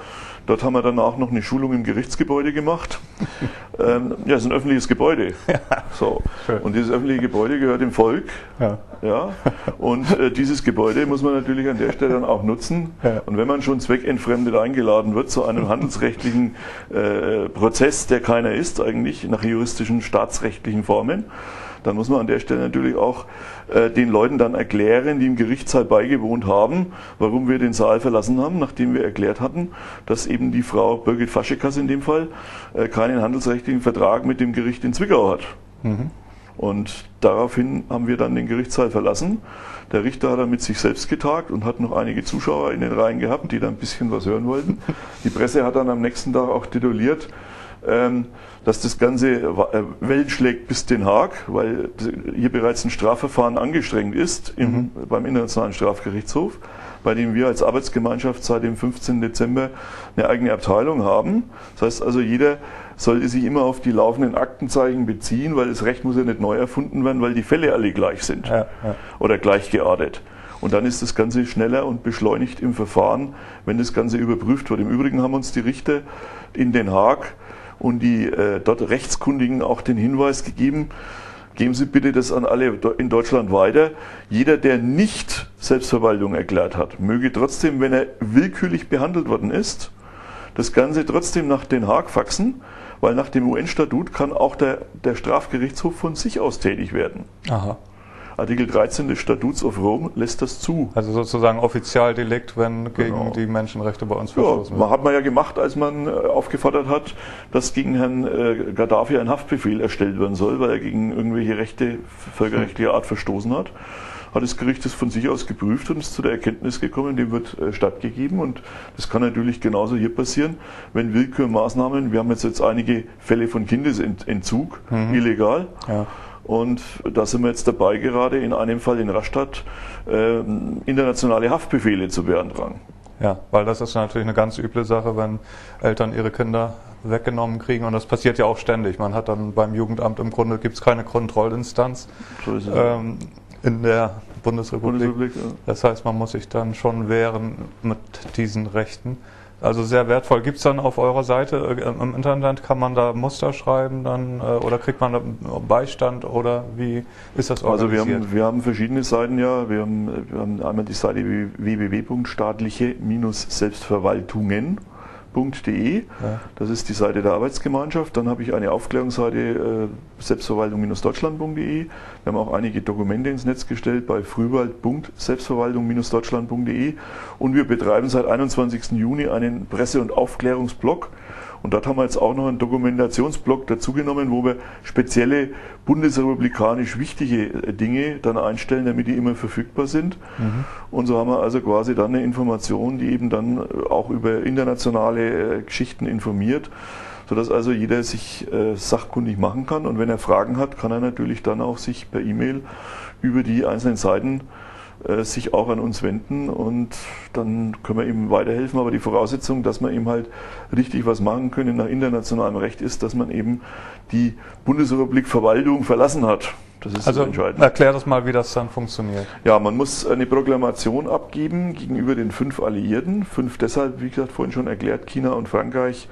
Dort haben wir danach noch eine Schulung im Gerichtsgebäude gemacht. ähm, ja, es ist ein öffentliches Gebäude. Ja. So. Und dieses öffentliche Gebäude gehört dem Volk. Ja. Ja. Und äh, dieses Gebäude muss man natürlich an der Stelle dann auch nutzen. Ja. Und wenn man schon zweckentfremdet eingeladen wird zu einem handelsrechtlichen äh, Prozess, der keiner ist eigentlich, nach juristischen, staatsrechtlichen Formen, dann muss man an der Stelle natürlich auch äh, den Leuten dann erklären, die im Gerichtssaal beigewohnt haben, warum wir den Saal verlassen haben, nachdem wir erklärt hatten, dass eben die Frau Birgit Faschekas in dem Fall äh, keinen handelsrechtlichen Vertrag mit dem Gericht in Zwickau hat. Mhm. Und daraufhin haben wir dann den Gerichtssaal verlassen. Der Richter hat dann mit sich selbst getagt und hat noch einige Zuschauer in den Reihen gehabt, die da ein bisschen was hören wollten. Die Presse hat dann am nächsten Tag auch tituliert, ähm, dass das Ganze Wellen schlägt bis Den Haag, weil hier bereits ein Strafverfahren angestrengt ist im, mhm. beim Internationalen Strafgerichtshof, bei dem wir als Arbeitsgemeinschaft seit dem fünfzehnten Dezember eine eigene Abteilung haben. Das heißt also, jeder sollte sich immer auf die laufenden Aktenzeichen beziehen, weil das Recht muss ja nicht neu erfunden werden, weil die Fälle alle gleich sind, ja, ja. oder gleich geartet. Und dann ist das Ganze schneller und beschleunigt im Verfahren, wenn das Ganze überprüft wird. Im Übrigen haben uns die Richter in Den Haag und die äh, dort Rechtskundigen auch den Hinweis gegeben, geben Sie bitte das an alle in Deutschland weiter. Jeder, der nicht Selbstverwaltung erklärt hat, möge trotzdem, wenn er willkürlich behandelt worden ist, das Ganze trotzdem nach Den Haag faxen, weil nach dem U N-Statut kann auch der, der Strafgerichtshof von sich aus tätig werden. Aha. Artikel dreizehn des Statuts of Rome lässt das zu. Also sozusagen Offizialdelikt, wenn gegen genau. die Menschenrechte bei uns verstoßen ja, wird. Hat man ja gemacht, als man aufgefordert hat, dass gegen Herrn Gaddafi ein Haftbefehl erstellt werden soll, weil er gegen irgendwelche Rechte völkerrechtlicher Art verstoßen hat. Hat das Gericht das von sich aus geprüft und ist zu der Erkenntnis gekommen, dem wird stattgegeben. Und das kann natürlich genauso hier passieren, wenn Willkürmaßnahmen, wir haben jetzt, jetzt einige Fälle von Kindesentzug, mhm. illegal. Ja. Und da sind wir jetzt dabei, gerade in einem Fall in Rastatt äh, internationale Haftbefehle zu beantragen. Ja, weil das ist natürlich eine ganz üble Sache, wenn Eltern ihre Kinder weggenommen kriegen. Und das passiert ja auch ständig. Man hat dann beim Jugendamt im Grunde, gibt es keine Kontrollinstanz so ist es ähm, in der Bundesrepublik. Bundesrepublik ja. Das heißt, man muss sich dann schon wehren mit diesen Rechten. Also sehr wertvoll. Gibt es dann auf eurer Seite im Internet, kann man da Muster schreiben dann oder kriegt man da Beistand oder wie ist das organisiert? Also wir haben, wir haben verschiedene Seiten, ja. Wir haben, wir haben einmal die Seite w w w punkt staatliche Selbstverwaltungen punkt de. Ja. Das ist die Seite der Arbeitsgemeinschaft. Dann habe ich eine Aufklärungsseite äh, selbstverwaltung Bindestrich deutschland punkt de. Wir haben auch einige Dokumente ins Netz gestellt bei frühwald punkt selbstverwaltung Bindestrich deutschland punkt de. Und wir betreiben seit einundzwanzigsten Juni einen Presse- und Aufklärungsblog. Und dort haben wir jetzt auch noch einen Dokumentationsblock dazugenommen, wo wir spezielle bundesrepublikanisch wichtige Dinge dann einstellen, damit die immer verfügbar sind. Mhm. Und so haben wir also quasi dann eine Information, die eben dann auch über internationale Geschichten informiert, sodass also jeder sich äh, sachkundig machen kann. Und wenn er Fragen hat, kann er natürlich dann auch sich per E-Mail über die einzelnen Seiten sich auch an uns wenden und dann können wir ihm weiterhelfen. Aber die Voraussetzung, dass wir eben halt richtig was machen können nach internationalem Recht, ist, dass man eben die Bundesrepublik Verwaltung verlassen hat. Das ist also entscheidend. Erklär das mal, wie das dann funktioniert. Ja, man muss eine Proklamation abgeben gegenüber den fünf Alliierten. Fünf deshalb, wie gesagt, vorhin schon erklärt, China und Frankreich.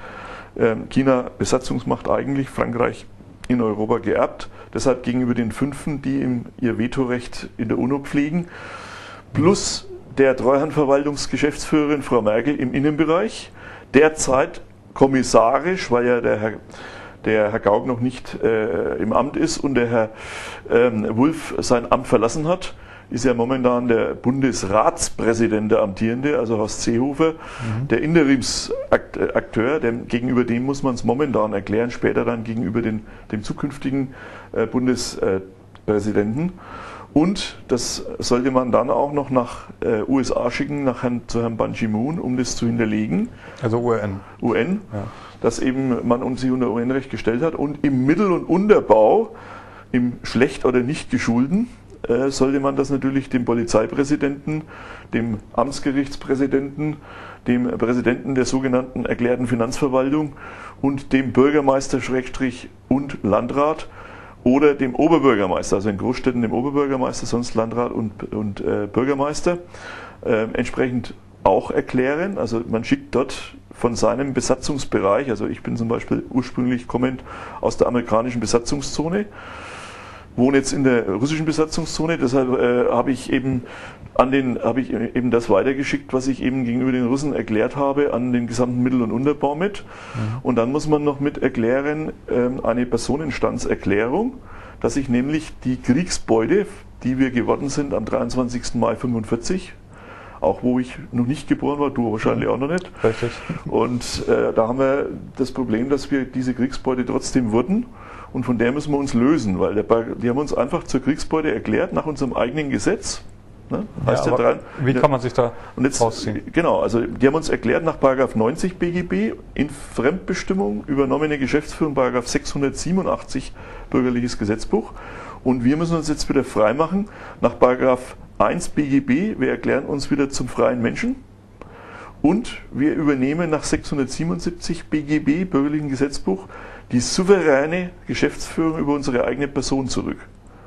China Besatzungsmacht eigentlich, Frankreich in Europa geerbt. Deshalb gegenüber den Fünfen, die im, ihr Vetorecht in der UNO pflegen, plus der Treuhandverwaltungsgeschäftsführerin Frau Merkel im Innenbereich, derzeit kommissarisch, weil ja der Herr, der Herr Gauck noch nicht äh, im Amt ist und der Herr ähm, Wulff sein Amt verlassen hat, ist ja momentan der Bundesratspräsident, der amtierende, also Horst Seehofer, mhm. der Interimsakteur, dem, gegenüber dem muss man es momentan erklären, später dann gegenüber den, dem zukünftigen äh, Bundespräsidenten. Und das sollte man dann auch noch nach äh, U S A schicken, nach Herrn, zu Herrn Ban Ki-moon, um das zu hinterlegen. Also U N. U N, ja. Dass eben man uns sich unter U N-Recht gestellt hat. Und im Mittel- und Unterbau, im schlecht oder nicht geschulten, sollte man das natürlich dem Polizeipräsidenten, dem Amtsgerichtspräsidenten, dem Präsidenten der sogenannten erklärten Finanzverwaltung und dem Bürgermeister Schrägstrich und Landrat oder dem Oberbürgermeister, also in Großstädten dem Oberbürgermeister, sonst Landrat und, und äh, Bürgermeister, äh, entsprechend auch erklären. Also man schickt dort von seinem Besatzungsbereich, also ich bin zum Beispiel ursprünglich kommend aus der amerikanischen Besatzungszone, wohne jetzt in der russischen Besatzungszone, deshalb äh, habe ich eben an den habe ich eben das weitergeschickt, was ich eben gegenüber den Russen erklärt habe, an den gesamten Mittel- und Unterbau mit. Mhm. Und dann muss man noch mit erklären äh, eine Personenstandserklärung, dass ich nämlich die Kriegsbeute, die wir geworden sind am dreiundzwanzigsten Mai fünfundvierzig, auch wo ich noch nicht geboren war, du wahrscheinlich auch noch nicht. Richtig. Und äh, da haben wir das Problem, dass wir diese Kriegsbeute trotzdem wurden. Und von der müssen wir uns lösen, weil der, die haben uns einfach zur Kriegsbeute erklärt nach unserem eigenen Gesetz. Ne? Heißt ja, der drei, wie kann man sich da und jetzt, rausziehen? Genau, also die haben uns erklärt nach Paragraph neunzig B G B in Fremdbestimmung übernommene Geschäftsführung Paragraph sechshundertsiebenundachtzig Bürgerliches Gesetzbuch. Und wir müssen uns jetzt wieder freimachen nach Paragraph eins B G B. Wir erklären uns wieder zum freien Menschen. Und wir übernehmen nach sechshundertsiebenundsiebzig B G B Bürgerlichen Gesetzbuch die souveräne Geschäftsführung über unsere eigene Person zurück.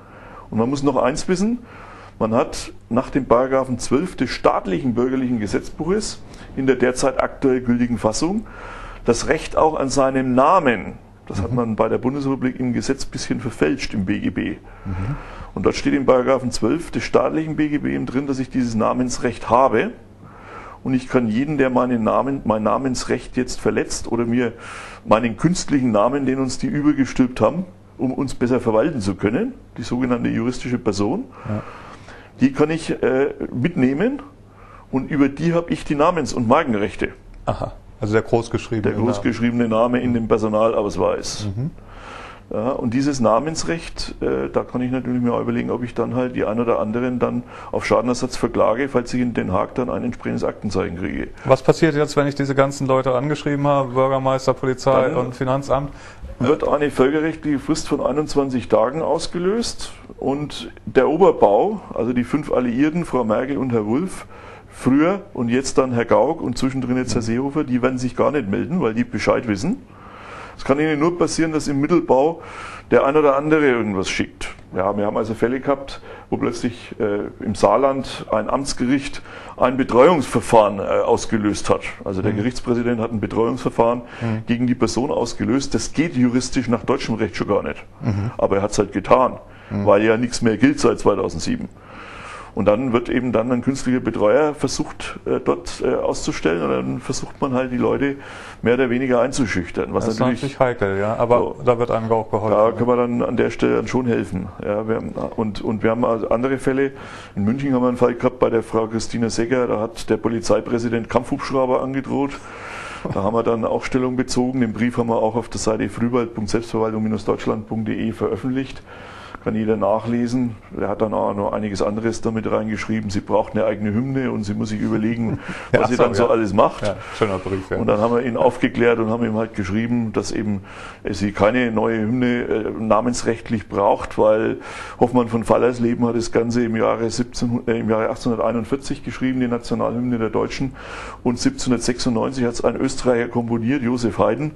Und man muss noch eins wissen, man hat nach dem Paragraphen zwölf des staatlichen bürgerlichen Gesetzbuches in der derzeit aktuell gültigen Fassung das Recht auch an seinem Namen. Das hat man bei der Bundesrepublik im Gesetz ein bisschen verfälscht im B G B. Mhm. Und dort steht im Paragraphen zwölf des staatlichen B G B eben drin, dass ich dieses Namensrecht habe. Und ich kann jeden, der meinen Namen, mein Namensrecht jetzt verletzt oder mir meinen künstlichen Namen, den uns die übergestülpt haben, um uns besser verwalten zu können, die sogenannte juristische Person, ja. die kann ich äh, mitnehmen und über die habe ich die Namens- und Markenrechte. Aha, also der großgeschriebene Der großgeschriebene Name, Name in dem Personalausweis. Mhm. Ja, und dieses Namensrecht, äh, da kann ich natürlich mir auch überlegen, ob ich dann halt die ein oder anderen dann auf Schadenersatz verklage, falls ich in Den Haag dann ein entsprechendes Aktenzeichen kriege. Was passiert jetzt, wenn ich diese ganzen Leute angeschrieben habe, Bürgermeister, Polizei dann und Finanzamt? Wird eine völkerrechtliche Frist von einundzwanzig Tagen ausgelöst und der Oberbau, also die fünf Alliierten, Frau Merkel und Herr Wulff, früher und jetzt dann Herr Gauck und zwischendrin jetzt Herr Seehofer, die werden sich gar nicht melden, weil die Bescheid wissen. Es kann Ihnen nur passieren, dass im Mittelbau der ein oder andere irgendwas schickt. Ja, wir haben also Fälle gehabt, wo plötzlich äh, im Saarland ein Amtsgericht ein Betreuungsverfahren äh, ausgelöst hat. Also der mhm. Gerichtspräsident hat ein Betreuungsverfahren mhm. gegen die Person ausgelöst. Das geht juristisch nach deutschem Recht schon gar nicht. Mhm. Aber er hat es halt getan, mhm. weil ja nichts mehr gilt seit zweitausendsieben. Und dann wird eben dann ein künstlicher Betreuer versucht, äh, dort äh, auszustellen und dann versucht man halt die Leute mehr oder weniger einzuschüchtern. Was das ist natürlich, natürlich heikel, ja, aber so, da wird einem auch geholfen. Da kann man dann an der Stelle dann schon helfen. Ja, wir haben, und, und wir haben also andere Fälle. In München haben wir einen Fall gehabt bei der Frau Christina Segger, da hat der Polizeipräsident Kampfhubschrauber angedroht. Da haben wir dann auch Stellung bezogen. Den Brief haben wir auch auf der Seite frühwald punkt selbstverwaltung Bindestrich deutschland punkt de veröffentlicht. Kann jeder nachlesen. Er hat dann auch noch einiges anderes damit reingeschrieben. Sie braucht eine eigene Hymne und sie muss sich überlegen, was ja, sie dann so ja. alles macht. Ja, schöner Brief, ja. Und dann haben wir ihn aufgeklärt und haben ihm halt geschrieben, dass eben sie keine neue Hymne äh, namensrechtlich braucht, weil Hoffmann von Fallersleben hat das Ganze im Jahre, siebzehn, äh, im Jahre achtzehnhunderteinundvierzig geschrieben, die Nationalhymne der Deutschen. Und siebzehnhundertsechsundneunzig hat es ein Österreicher komponiert, Josef Haydn.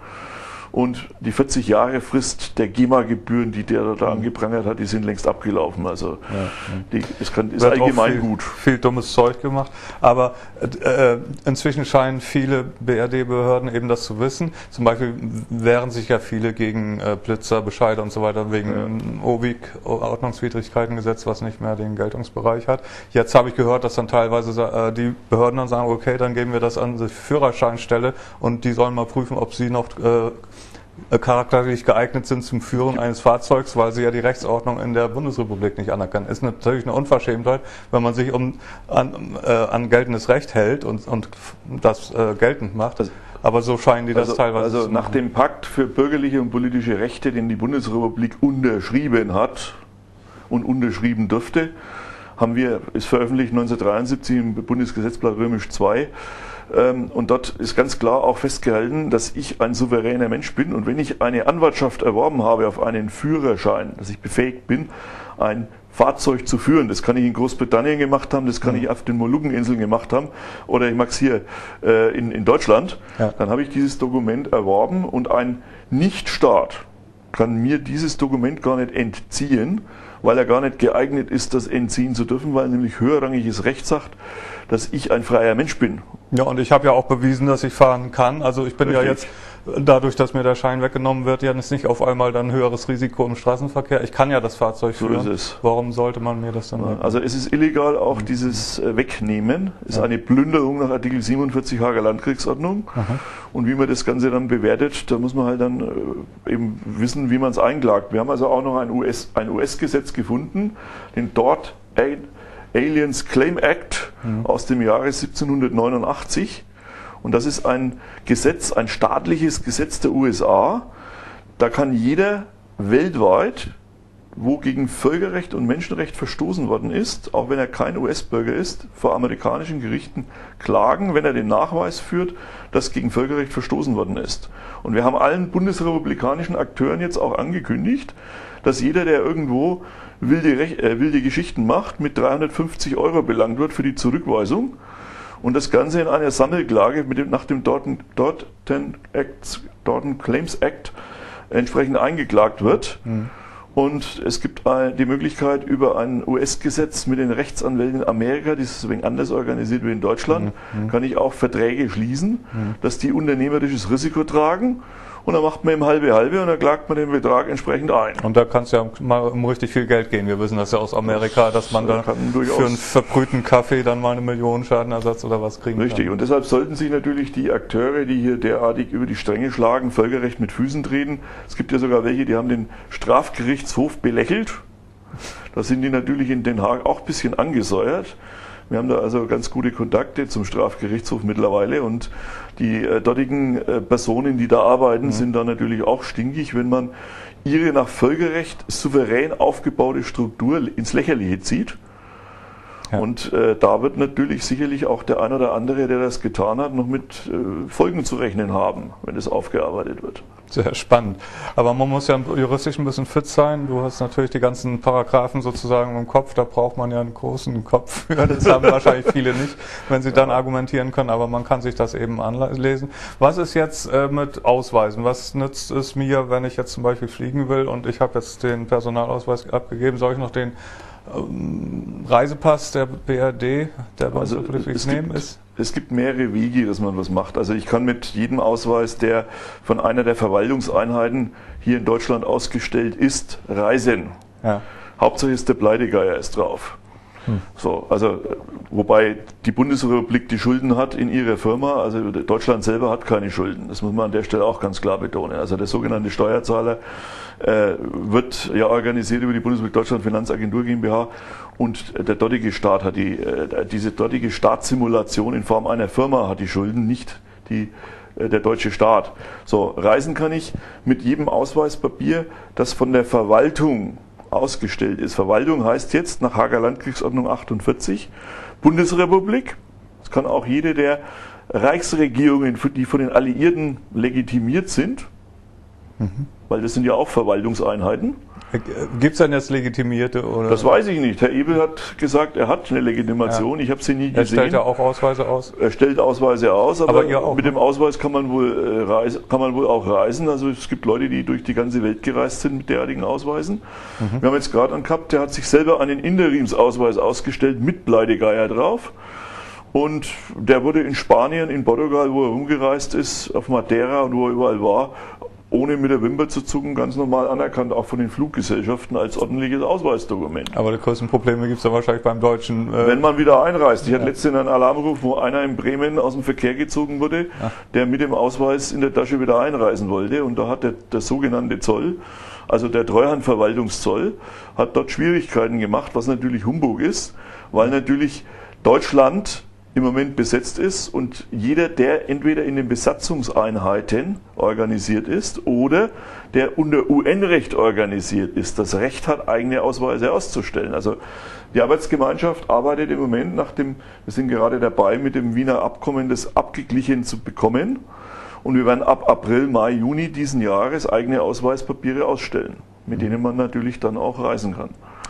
Und die vierzig Jahre Frist der GEMA-Gebühren, die der da angeprangert hat, die sind längst abgelaufen. Also ja, die, es kann, ist allgemein viel, gut. Viel dummes Zeug gemacht. Aber äh, inzwischen scheinen viele B R D-Behörden eben das zu wissen. Zum Beispiel wehren sich ja viele gegen äh, Blitzer, Bescheide und so weiter wegen ja. O W I G, Ordnungswidrigkeitengesetz, was nicht mehr den Geltungsbereich hat. Jetzt habe ich gehört, dass dann teilweise äh, die Behörden dann sagen, okay, dann geben wir das an die Führerscheinstelle und die sollen mal prüfen, ob sie noch äh, charakterlich geeignet sind zum Führen eines Fahrzeugs, weil sie ja die Rechtsordnung in der Bundesrepublik nicht anerkennen. Ist natürlich eine Unverschämtheit, wenn man sich um, an, äh, an geltendes Recht hält und, und das äh, geltend macht. Aber so scheinen die das also, teilweise also zu machen. Nach dem Pakt für bürgerliche und politische Rechte, den die Bundesrepublik unterschrieben hat und unterschrieben dürfte, haben wir, ist veröffentlicht neunzehnhundertdreiundsiebzig im Bundesgesetzblatt Römisch zwei. Und dort ist ganz klar auch festgehalten, dass ich ein souveräner Mensch bin und wenn ich eine Anwartschaft erworben habe auf einen Führerschein, dass ich befähigt bin, ein Fahrzeug zu führen, das kann ich in Großbritannien gemacht haben, das kann ich auf den Molukken-Inseln gemacht haben oder ich mag es hier äh, in, in Deutschland, ja. dann habe ich dieses Dokument erworben und ein Nichtstaat, kann mir dieses Dokument gar nicht entziehen, weil er gar nicht geeignet ist, das entziehen zu dürfen, weil nämlich höherrangiges Recht sagt, dass ich ein freier Mensch bin. Ja, und ich habe ja auch bewiesen, dass ich fahren kann. Also ich bin Richtig. ja jetzt, dadurch, dass mir der Schein weggenommen wird, ja nicht auf einmal dann höheres Risiko im Straßenverkehr. Ich kann ja das Fahrzeug führen. So ist es. Warum sollte man mir das dann ja, Also es ist illegal, auch mhm. dieses Wegnehmen. Es ist ja. eine Plünderung nach Artikel siebenundvierzig Haager Landkriegsordnung. Aha. Und wie man das Ganze dann bewertet, da muss man halt dann eben wissen, wie man es einklagt. Wir haben also auch noch ein U S, ein U S-Gesetz gefunden, den Tort Aliens Claim Act mhm. aus dem Jahre siebzehnhundertneunundachtzig. Und das ist ein Gesetz, ein staatliches Gesetz der U S A. Da kann jeder weltweit, wo gegen Völkerrecht und Menschenrecht verstoßen worden ist, auch wenn er kein U S-Bürger ist, vor amerikanischen Gerichten klagen, wenn er den Nachweis führt, dass gegen Völkerrecht verstoßen worden ist. Und wir haben allen bundesrepublikanischen Akteuren jetzt auch angekündigt, dass jeder, der irgendwo wilde, Rech äh, wilde Geschichten macht, mit dreihundertfünfzig Euro belangt wird für die Zurückweisung. Und das Ganze in einer Sammelklage mit dem, nach dem Dorton, Dorton, Acts, Dorton Claims Act entsprechend eingeklagt wird. Mhm. Und es gibt die Möglichkeit, über ein U S-Gesetz mit den Rechtsanwälten in Amerika, das ist ein wenig anders organisiert wie in Deutschland, mhm. kann ich auch Verträge schließen, mhm. dass die unternehmerisches Risiko tragen. Und dann macht man eben halbe halbe und dann klagt man den Betrag entsprechend ein. Und da kann es ja mal um richtig viel Geld gehen. Wir wissen das ja aus Amerika, dass man da für einen verbrühten Kaffee dann mal eine Million Schadenersatz oder was kriegen Richtig. kann. Und deshalb sollten sich natürlich die Akteure, die hier derartig über die Stränge schlagen, Völkerrecht mit Füßen treten. Es gibt ja sogar welche, die haben den Strafgerichtshof belächelt. Da sind die natürlich in Den Haag auch ein bisschen angesäuert. Wir haben da also ganz gute Kontakte zum Strafgerichtshof mittlerweile und die äh, dortigen äh, Personen, die da arbeiten, mhm. sind da natürlich auch stinkig, wenn man ihre nach Völkerrecht souverän aufgebaute Struktur ins Lächerliche zieht. Ja. Und äh, da wird natürlich sicherlich auch der ein oder andere, der das getan hat, noch mit äh, Folgen zu rechnen haben, wenn es aufgearbeitet wird. Sehr spannend. Aber man muss ja juristisch ein bisschen fit sein. Du hast natürlich die ganzen Paragraphen sozusagen im Kopf. Da braucht man ja einen großen Kopf für. Das haben wahrscheinlich viele nicht, wenn sie dann argumentieren können. Aber man kann sich das eben anlesen. Was ist jetzt äh, mit Ausweisen? Was nützt es mir, wenn ich jetzt zum Beispiel fliegen will und ich habe jetzt den Personalausweis abgegeben? Soll ich noch den ähm, Reisepass der B R D, der bei uns natürlich nehmen ist? Es gibt mehrere Wege, dass man was macht. Also ich kann mit jedem Ausweis, der von einer der Verwaltungseinheiten hier in Deutschland ausgestellt ist, reisen. Ja. Hauptsache ist der Pleitegeier ist drauf. Hm. So, also wobei die Bundesrepublik die Schulden hat in ihrer Firma, also Deutschland selber hat keine Schulden. Das muss man an der Stelle auch ganz klar betonen. Also der sogenannte Steuerzahler äh, wird ja organisiert über die Bundesrepublik Deutschland Finanzagentur GmbH und der dortige Staat hat die, äh, diese dortige Staatssimulation in Form einer Firma hat die Schulden, nicht die äh, der deutsche Staat. So, reisen kann ich mit jedem Ausweispapier, das von der Verwaltung ausgestellt ist. Verwaltung heißt jetzt nach Haager Landkriegsordnung achtundvierzig Bundesrepublik. Das kann auch jede der Reichsregierungen, die von den Alliierten legitimiert sind, mhm. weil das sind ja auch Verwaltungseinheiten. Gibt es denn jetzt Legitimierte? Oder? Das weiß ich nicht. Herr Ebel hat gesagt, er hat eine Legitimation. Ja. Ich habe sie nie gesehen. Er stellt ja auch Ausweise aus? Er stellt Ausweise aus, aber, aber ihr auch, mit dem Ausweis kann man, wohl, äh, reisen, kann man wohl auch reisen. Also es gibt Leute, die durch die ganze Welt gereist sind mit derartigen Ausweisen. Mhm. Wir haben jetzt gerade einen gehabt, der hat sich selber einen Interimsausweis ausgestellt mit Pleitegeier drauf. Und der wurde in Spanien, in Portugal, wo er rumgereist ist, auf Madeira und wo er überall war, ohne mit der Wimper zu zucken, ganz normal anerkannt, auch von den Fluggesellschaften als ordentliches Ausweisdokument. Aber die größten Probleme gibt es dann wahrscheinlich beim Deutschen. Äh Wenn man wieder einreist. Ich hatte ja. letztens einen Alarmruf, wo einer in Bremen aus dem Verkehr gezogen wurde, ja. der mit dem Ausweis in der Tasche wieder einreisen wollte. Und da hat der, der sogenannte Zoll, also der Treuhandverwaltungszoll, hat dort Schwierigkeiten gemacht, was natürlich Humbug ist, weil natürlich Deutschland im Moment besetzt ist und jeder, der entweder in den Besatzungseinheiten organisiert ist oder der unter U N-Recht organisiert ist, das Recht hat, eigene Ausweise auszustellen. Also die Arbeitsgemeinschaft arbeitet im Moment nach dem, wir sind gerade dabei, mit dem Wiener Abkommen das abgeglichen zu bekommen und wir werden ab April, Mai, Juni diesen Jahres eigene Ausweispapiere ausstellen, mit denen man natürlich dann auch reisen kann.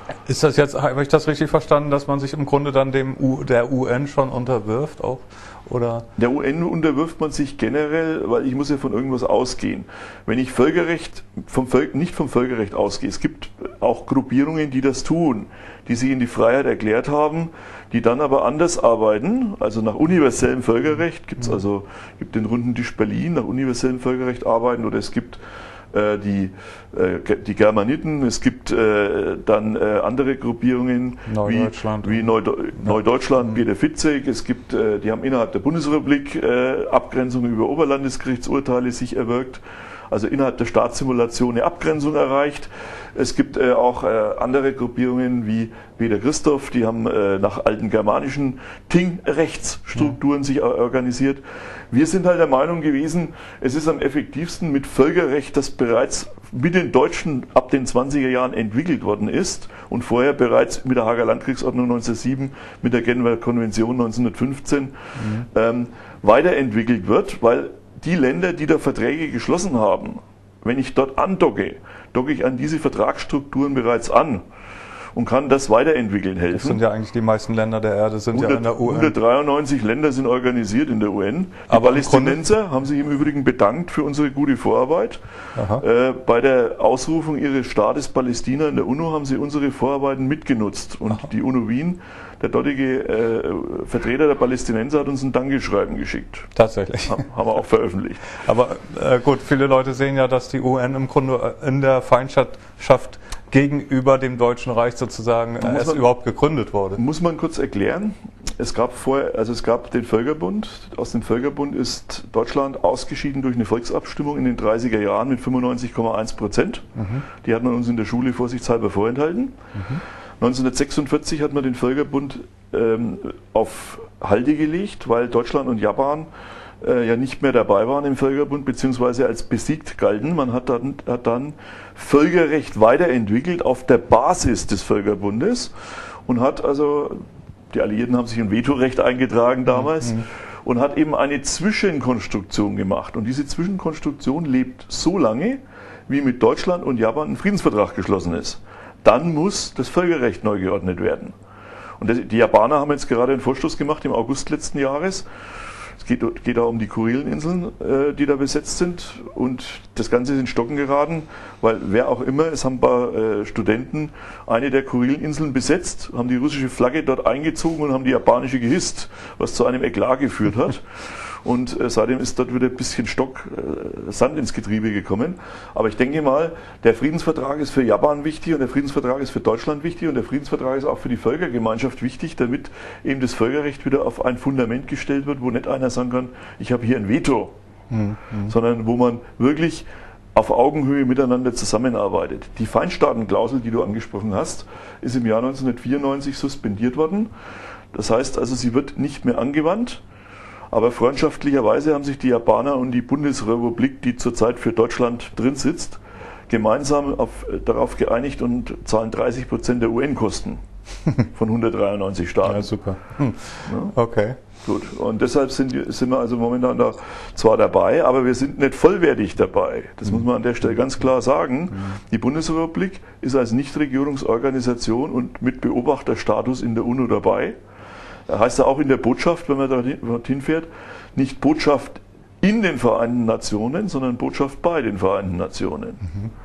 Ist das jetzt, habe ich das richtig verstanden, dass man sich im Grunde dann dem U, der U N schon unterwirft auch? Oder? Der U N unterwirft man sich generell, weil ich muss ja von irgendwas ausgehen. Wenn ich Völkerrecht vom Völk, nicht vom Völkerrecht ausgehe, es gibt auch Gruppierungen, die das tun, die sich in die Freiheit erklärt haben, die dann aber anders arbeiten, also nach universellem Völkerrecht, gibt es also gibt den Runden Tisch Berlin, nach universellem Völkerrecht arbeiten, oder es gibt äh, die, äh, die Germaniten, es gibt äh, dann äh, andere Gruppierungen Neudeutschland. wie, wie Neude Neudeutschland, ja. Peter Fitzek, es gibt, äh, die haben innerhalb der Bundesrepublik äh, Abgrenzungen über Oberlandesgerichtsurteile sich erwirkt, also innerhalb der Staatssimulation eine Abgrenzung erreicht. Es gibt äh, auch äh, andere Gruppierungen wie Peter Christoph, die haben äh, nach alten germanischen Ting-Rechtsstrukturen ja. sich organisiert. Wir sind halt der Meinung gewesen, es ist am effektivsten mit Völkerrecht, das bereits mit den Deutschen ab den zwanziger Jahren entwickelt worden ist und vorher bereits mit der Haager Landkriegsordnung neunzehnhundertsieben, mit der Genfer Konvention neunzehnhundertfünfzehn mhm. ähm, weiterentwickelt wird, weil die Länder, die da Verträge geschlossen haben, wenn ich dort andocke, docke ich an diese Vertragsstrukturen bereits an und kann das weiterentwickeln helfen. Das sind ja eigentlich die meisten Länder der Erde, sind hundert, ja in der U N. hundertdreiundneunzig Länder sind organisiert in der U N. Die Aber Palästinenser haben sich im Übrigen bedankt für unsere gute Vorarbeit. Äh, bei der Ausrufung ihres Staates Palästina in der UNO haben sie unsere Vorarbeiten mitgenutzt. Und Aha. die UNO Wien, der dortige äh, Vertreter der Palästinenser, hat uns ein Dankeschreiben geschickt. Tatsächlich. Haben, haben wir auch veröffentlicht. Aber äh, gut, viele Leute sehen ja, dass die U N im Grunde in der Feindschaft gegenüber dem Deutschen Reich sozusagen äh, erst man, überhaupt gegründet wurde. Muss man kurz erklären. Es gab vorher, also es gab den Völkerbund. Aus dem Völkerbund ist Deutschland ausgeschieden durch eine Volksabstimmung in den dreißiger Jahren mit fünfundneunzig Komma eins Prozent. Mhm. Die hat man uns in der Schule vorsichtshalber vorenthalten. Mhm. neunzehnhundertsechsundvierzig hat man den Völkerbund ähm, auf Halde gelegt, weil Deutschland und Japan äh, ja nicht mehr dabei waren im Völkerbund, beziehungsweise als besiegt galten. Man hat dann, hat dann Völkerrecht weiterentwickelt auf der Basis des Völkerbundes und hat also, die Alliierten haben sich ein Vetorecht eingetragen damals, mhm. und hat eben eine Zwischenkonstruktion gemacht. Und diese Zwischenkonstruktion lebt so lange, wie mit Deutschland und Japan ein Friedensvertrag geschlossen ist. Dann muss das Völkerrecht neu geordnet werden. Und das, die Japaner haben jetzt gerade einen Vorstoß gemacht im August letzten Jahres. Es geht, geht da um die Kurileninseln, äh, die da besetzt sind. Und das Ganze ist in Stocken geraten, weil wer auch immer, es haben ein paar äh, Studenten eine der Kurileninseln besetzt, haben die russische Flagge dort eingezogen und haben die japanische gehisst, was zu einem Eklat geführt hat. Und äh, seitdem ist dort wieder ein bisschen Stock, äh, Sand ins Getriebe gekommen. Aber ich denke mal, der Friedensvertrag ist für Japan wichtig und der Friedensvertrag ist für Deutschland wichtig und der Friedensvertrag ist auch für die Völkergemeinschaft wichtig, damit eben das Völkerrecht wieder auf ein Fundament gestellt wird, wo nicht einer sagen kann, ich habe hier ein Veto, mhm. sondern wo man wirklich auf Augenhöhe miteinander zusammenarbeitet. Die Feinstaatenklausel, die du angesprochen hast, ist im Jahr neunzehnhundertvierundneunzig suspendiert worden. Das heißt also, sie wird nicht mehr angewandt. Aber freundschaftlicherweise haben sich die Japaner und die Bundesrepublik, die zurzeit für Deutschland drin sitzt, gemeinsam auf, darauf geeinigt und zahlen dreißig Prozent der U N-Kosten von hundertdreiundneunzig Staaten. Ja, super. Hm. Ja? Okay. Gut, und deshalb sind, sind wir also momentan da zwar dabei, aber wir sind nicht vollwertig dabei. Das mhm. muss man an der Stelle ganz klar sagen. Mhm. Die Bundesrepublik ist als Nichtregierungsorganisation und mit Beobachterstatus in der UNO dabei. Das heißt ja auch in der Botschaft, wenn man dorthin fährt, nicht Botschaft in den Vereinten Nationen, sondern Botschaft bei den Vereinten Nationen.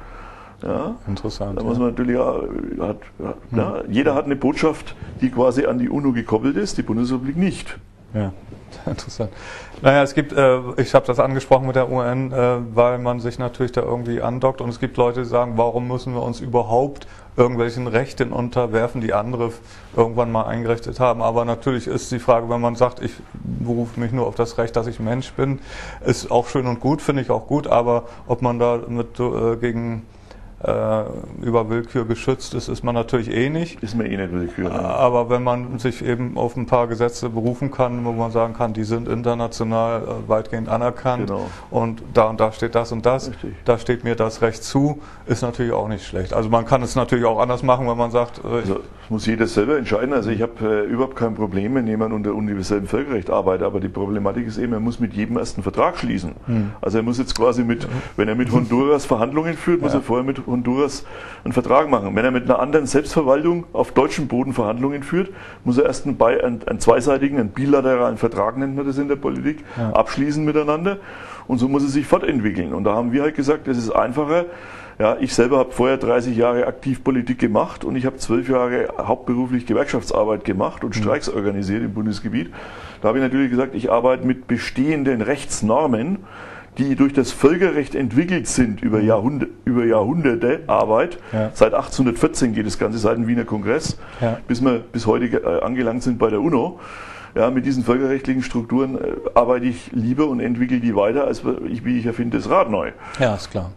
Mhm. Ja, interessant. Da muss man natürlich, ja, hat, mhm. ja, jeder hat eine Botschaft, die quasi an die UNO gekoppelt ist, die Bundesrepublik nicht. Ja, interessant. Naja, es gibt, äh, ich habe das angesprochen mit der U N, äh, weil man sich natürlich da irgendwie andockt und es gibt Leute, die sagen, warum müssen wir uns überhaupt irgendwelchen Rechten unterwerfen, die andere irgendwann mal eingerichtet haben. Aber natürlich ist die Frage, wenn man sagt, ich berufe mich nur auf das Recht, dass ich Mensch bin, ist auch schön und gut, finde ich auch gut, aber ob man da mit äh, gegen äh, über Willkür geschützt ist, ist man natürlich eh nicht. Ist mir eh nicht Willkür. Ne? Aber wenn man sich eben auf ein paar Gesetze berufen kann, wo man sagen kann, die sind international äh, weitgehend anerkannt, genau. und da und da steht das und das, Richtig. Da steht mir das Recht zu, ist natürlich auch nicht schlecht. Also man kann es natürlich auch anders machen, wenn man sagt... Äh, also, das muss jeder selber entscheiden. Also ich habe äh, überhaupt kein Problem, wenn jemand unter universellem Völkerrecht arbeitet, aber die Problematik ist eben, er muss mit jedem erst einen Vertrag schließen. Hm. Also er muss jetzt quasi mit, hm. wenn er mit Honduras Verhandlungen führt, muss ja. er vorher mit Honduras einen Vertrag machen. Wenn er mit einer anderen Selbstverwaltung auf deutschem Boden Verhandlungen führt, muss er erst einen, einen, einen zweiseitigen, einen bilateralen Vertrag, nennt man das in der Politik, ja. abschließen miteinander. Und so muss er sich fortentwickeln. Und da haben wir halt gesagt, es ist einfacher. Ja, ich selber habe vorher dreißig Jahre aktiv Politik gemacht und ich habe zwölf Jahre hauptberuflich Gewerkschaftsarbeit gemacht und Streiks mhm. organisiert im Bundesgebiet. Da habe ich natürlich gesagt, ich arbeite mit bestehenden Rechtsnormen, die durch das Völkerrecht entwickelt sind über Jahrhunderte, über Jahrhunderte Arbeit. Ja. Seit achtzehnhundertvierzehn geht das Ganze, seit dem Wiener Kongress, ja. bis wir bis heute angelangt sind bei der UNO. Ja, mit diesen völkerrechtlichen Strukturen äh, arbeite ich lieber und entwickle die weiter, als ich, wie ich erfinde, das Rad neu. Ja, ist klar.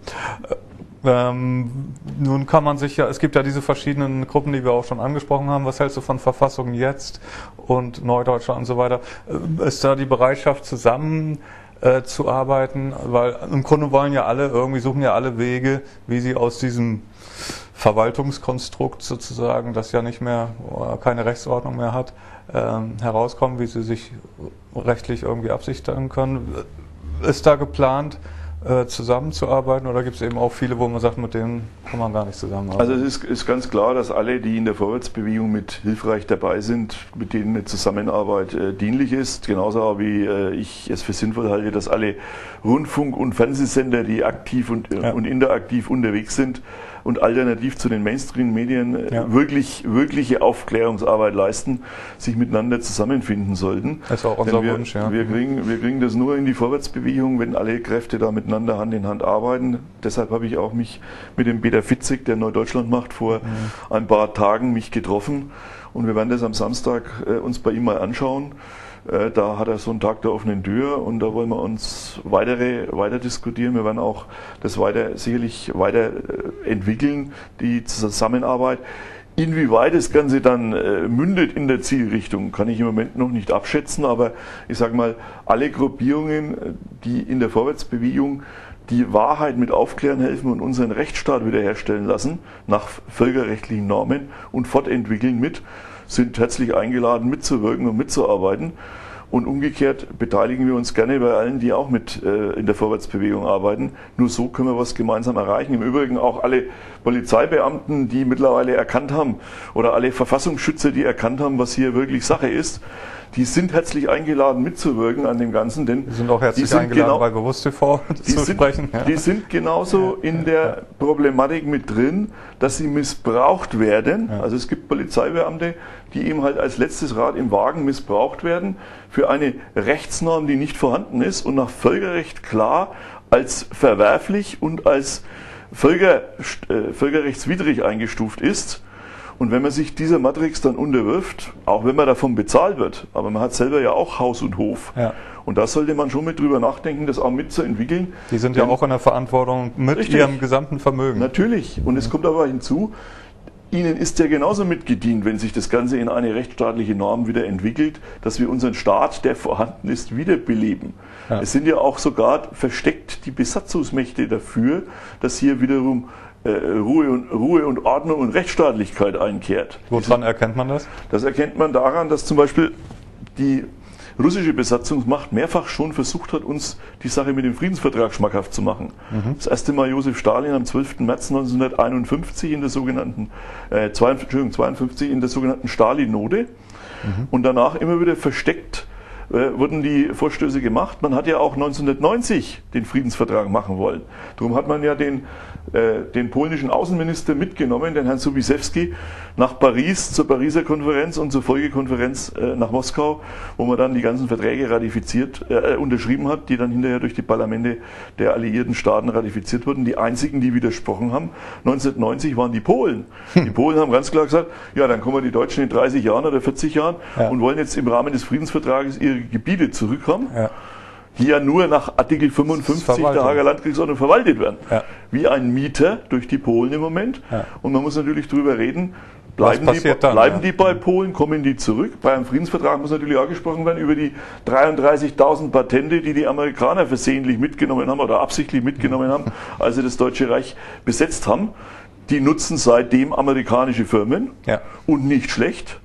Ähm, nun kann man sich ja, es gibt ja diese verschiedenen Gruppen, die wir auch schon angesprochen haben. Was hältst du von Verfassung jetzt und Neudeutschland und so weiter? Ist da die Bereitschaft zusammen äh, zu arbeiten? Weil im Grunde wollen ja alle, irgendwie suchen ja alle Wege, wie sie aus diesem Verwaltungskonstrukt sozusagen, das ja nicht mehr, keine Rechtsordnung mehr hat, ähm, herauskommen, wie sie sich rechtlich irgendwie absichern können. Ist da geplant, äh, zusammenzuarbeiten, oder gibt es eben auch viele, wo man sagt, mit denen kann man gar nicht zusammenarbeiten? Also es ist, ist ganz klar, dass alle, die in der Vorwärtsbewegung mit hilfreich dabei sind, mit denen eine Zusammenarbeit äh, dienlich ist. Genauso auch wie äh, ich es für sinnvoll halte, dass alle Rundfunk- und Fernsehsender, die aktiv und, äh, ja. und interaktiv unterwegs sind und alternativ zu den Mainstream-Medien äh, ja. wirklich wirkliche Aufklärungsarbeit leisten, sich miteinander zusammenfinden sollten. Das ist auch unser wir, Wunsch, ja. Wir kriegen, wir kriegen das nur in die Vorwärtsbewegung, wenn alle Kräfte da miteinander Hand in Hand arbeiten. Deshalb habe ich auch mich mit dem Peter Fitzek, der Neudeutschland macht, vor mhm. ein paar Tagen mich getroffen, und wir werden das am Samstag äh, uns bei ihm mal anschauen. Äh, da hat er so einen Tag der offenen Tür, und da wollen wir uns weitere, weiter diskutieren. Wir werden auch das weiter, sicherlich weiter äh, entwickeln, die Zusammenarbeit. Inwieweit das Ganze dann äh, mündet in der Zielrichtung, kann ich im Moment noch nicht abschätzen, aber ich sage mal, alle Gruppierungen, die in der Vorwärtsbewegung die Wahrheit mit aufklären helfen und unseren Rechtsstaat wiederherstellen lassen, nach völkerrechtlichen Normen, und fortentwickeln mit, sind herzlich eingeladen, mitzuwirken und mitzuarbeiten. Und umgekehrt beteiligen wir uns gerne bei allen, die auch mit äh, in der Vorwärtsbewegung arbeiten. Nur so können wir was gemeinsam erreichen. Im Übrigen auch alle Polizeibeamten, die mittlerweile erkannt haben, oder alle Verfassungsschützer, die erkannt haben, was hier wirklich Sache ist, die sind herzlich eingeladen, mitzuwirken an dem Ganzen. Denn die sind auch herzlich sind eingeladen, genau, bei Bewusst T V zu sind, sprechen. Ja. Die sind genauso ja, in der ja. Problematik mit drin, dass sie missbraucht werden. Ja. Also es gibt Polizeibeamte, die eben halt als letztes Rad im Wagen missbraucht werden für eine Rechtsnorm, die nicht vorhanden ist und nach Völkerrecht klar als verwerflich und als Völker, äh, völkerrechtswidrig eingestuft ist. Und wenn man sich dieser Matrix dann unterwirft, auch wenn man davon bezahlt wird, aber man hat selber ja auch Haus und Hof. Ja. Und da sollte man schon mit drüber nachdenken, das auch mitzuentwickeln. Die sind ja auch in der Verantwortung mit richtig, ihrem gesamten Vermögen. Natürlich. Und es kommt aber hinzu, Ihnen ist ja genauso mitgedient, wenn sich das Ganze in eine rechtsstaatliche Norm wieder entwickelt, dass wir unseren Staat, der vorhanden ist, wiederbeleben. Ja. Es sind ja auch sogar versteckt die Besatzungsmächte dafür, dass hier wiederum äh, Ruhe, und, Ruhe und Ordnung und Rechtsstaatlichkeit einkehrt. Woran erkennt man das? Das erkennt man daran, dass zum Beispiel die russische Besatzungsmacht mehrfach schon versucht hat, uns die Sache mit dem Friedensvertrag schmackhaft zu machen. Mhm. Das erste Mal Josef Stalin am zwölften März neunzehnhunderteinundfünfzig in der sogenannten äh, zweiundfünfzig in der sogenannten Stalinode, mhm. und danach immer wieder versteckt äh, wurden die Vorstöße gemacht. Man hat ja auch neunzehnhundertneunzig den Friedensvertrag machen wollen. Darum hat man ja den den polnischen Außenminister mitgenommen, den Herrn Sobieski, nach Paris, zur Pariser Konferenz und zur Folgekonferenz äh, nach Moskau, wo man dann die ganzen Verträge ratifiziert, äh, unterschrieben hat, die dann hinterher durch die Parlamente der alliierten Staaten ratifiziert wurden. Die einzigen, die widersprochen haben, neunzehnhundertneunzig, waren die Polen. Hm. Die Polen haben ganz klar gesagt, ja, dann kommen die Deutschen in dreißig Jahren oder vierzig Jahren ja. und wollen jetzt im Rahmen des Friedensvertrages ihre Gebiete zurückhaben. Ja. Die ja nur nach Artikel fünfundfünfzig der Haager Landkriegsordnung verwaltet werden. Ja. Wie ein Mieter durch die Polen im Moment. Ja. Und man muss natürlich drüber reden, bleiben, die, dann, bleiben ja. die bei Polen, kommen die zurück? Bei einem Friedensvertrag muss natürlich auch gesprochen werden über die dreiunddreißigtausend Patente, die die Amerikaner versehentlich mitgenommen haben oder absichtlich mitgenommen haben, als sie das Deutsche Reich besetzt haben. Die nutzen seitdem amerikanische Firmen ja. und nicht schlecht. Ja.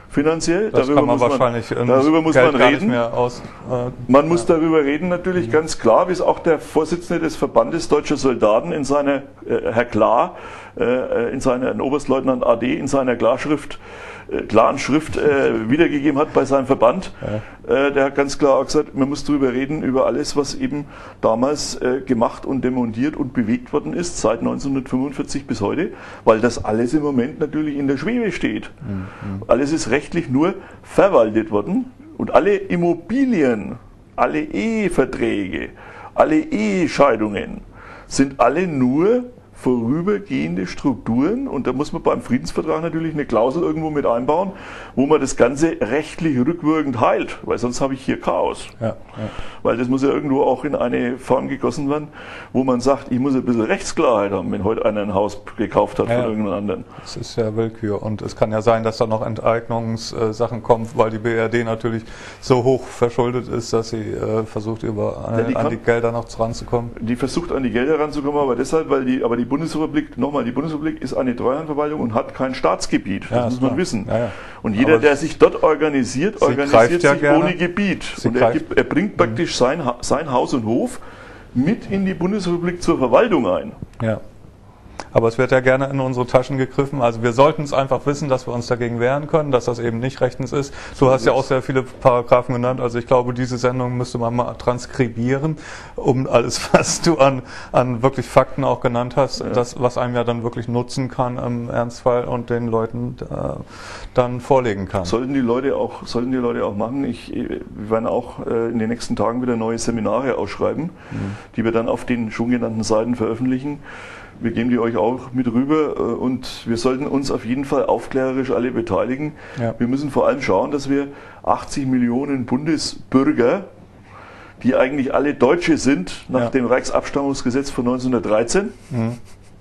finanziell. Das darüber kann man muss wahrscheinlich man, darüber muss Geld man gar reden. Nicht mehr aus, äh, man muss ja. darüber reden, natürlich, mhm. ganz klar, wie es auch der Vorsitzende des Verbandes Deutscher Soldaten in seiner, äh, Herr Klar, äh, in seiner, in Oberstleutnant A D, in seiner Klarschrift, äh, klaren Schrift äh, wiedergegeben hat bei seinem Verband. Ja. Äh, der hat ganz klar auch gesagt, man muss darüber reden, über alles, was eben damals äh, gemacht und demontiert und bewegt worden ist, seit neunzehnhundertfünfundvierzig bis heute, weil das alles im Moment natürlich in der Schwebe steht. Mhm. Alles ist rechtlich nur verwaltet worden und alle Immobilien, alle Eheverträge, alle Ehescheidungen sind alle nur vorübergehende Strukturen, und da muss man beim Friedensvertrag natürlich eine Klausel irgendwo mit einbauen, wo man das Ganze rechtlich rückwirkend heilt, weil sonst habe ich hier Chaos. Ja, ja. Weil das muss ja irgendwo auch in eine Form gegossen werden, wo man sagt, ich muss ein bisschen Rechtsklarheit haben, wenn heute einer ein Haus gekauft hat ja, von irgendeinem anderen. Das ist ja Willkür, und es kann ja sein, dass da noch Enteignungssachen kommen, weil die B R D natürlich so hoch verschuldet ist, dass sie äh, versucht, über, äh, ja, die an kann, die Gelder noch ranzukommen. Die versucht, an die Gelder ranzukommen, aber deshalb, weil die, aber die Bundesrepublik, nochmal, die Bundesrepublik ist eine Treuhandverwaltung und hat kein Staatsgebiet. Das ja, muss man klar. wissen. Ja, ja. Und jeder, aber der sich dort organisiert, organisiert ja sich gerne. ohne Gebiet. Sie und er, gibt, er bringt praktisch sein, sein Haus und Hof mit in die Bundesrepublik zur Verwaltung ein. Ja. Aber es wird ja gerne in unsere Taschen gegriffen. Also wir sollten es einfach wissen, dass wir uns dagegen wehren können, dass das eben nicht rechtens ist. Du hast ja auch sehr viele Paragraphen genannt. Also ich glaube, diese Sendung müsste man mal transkribieren, um alles, was du an, an wirklich Fakten auch genannt hast, ja. das, was einem ja dann wirklich nutzen kann im Ernstfall und den Leuten äh, dann vorlegen kann. Sollten die Leute auch, sollten die Leute auch machen. Ich, wir werden auch äh, in den nächsten Tagen wieder neue Seminare ausschreiben, mhm. die wir dann auf den schon genannten Seiten veröffentlichen. Wir geben die euch auch mit rüber, und wir sollten uns auf jeden Fall aufklärerisch alle beteiligen. Ja. Wir müssen vor allem schauen, dass wir achtzig Millionen Bundesbürger, die eigentlich alle Deutsche sind, nach ja. dem Reichsabstammungsgesetz von neunzehnhundertdreizehn, mhm.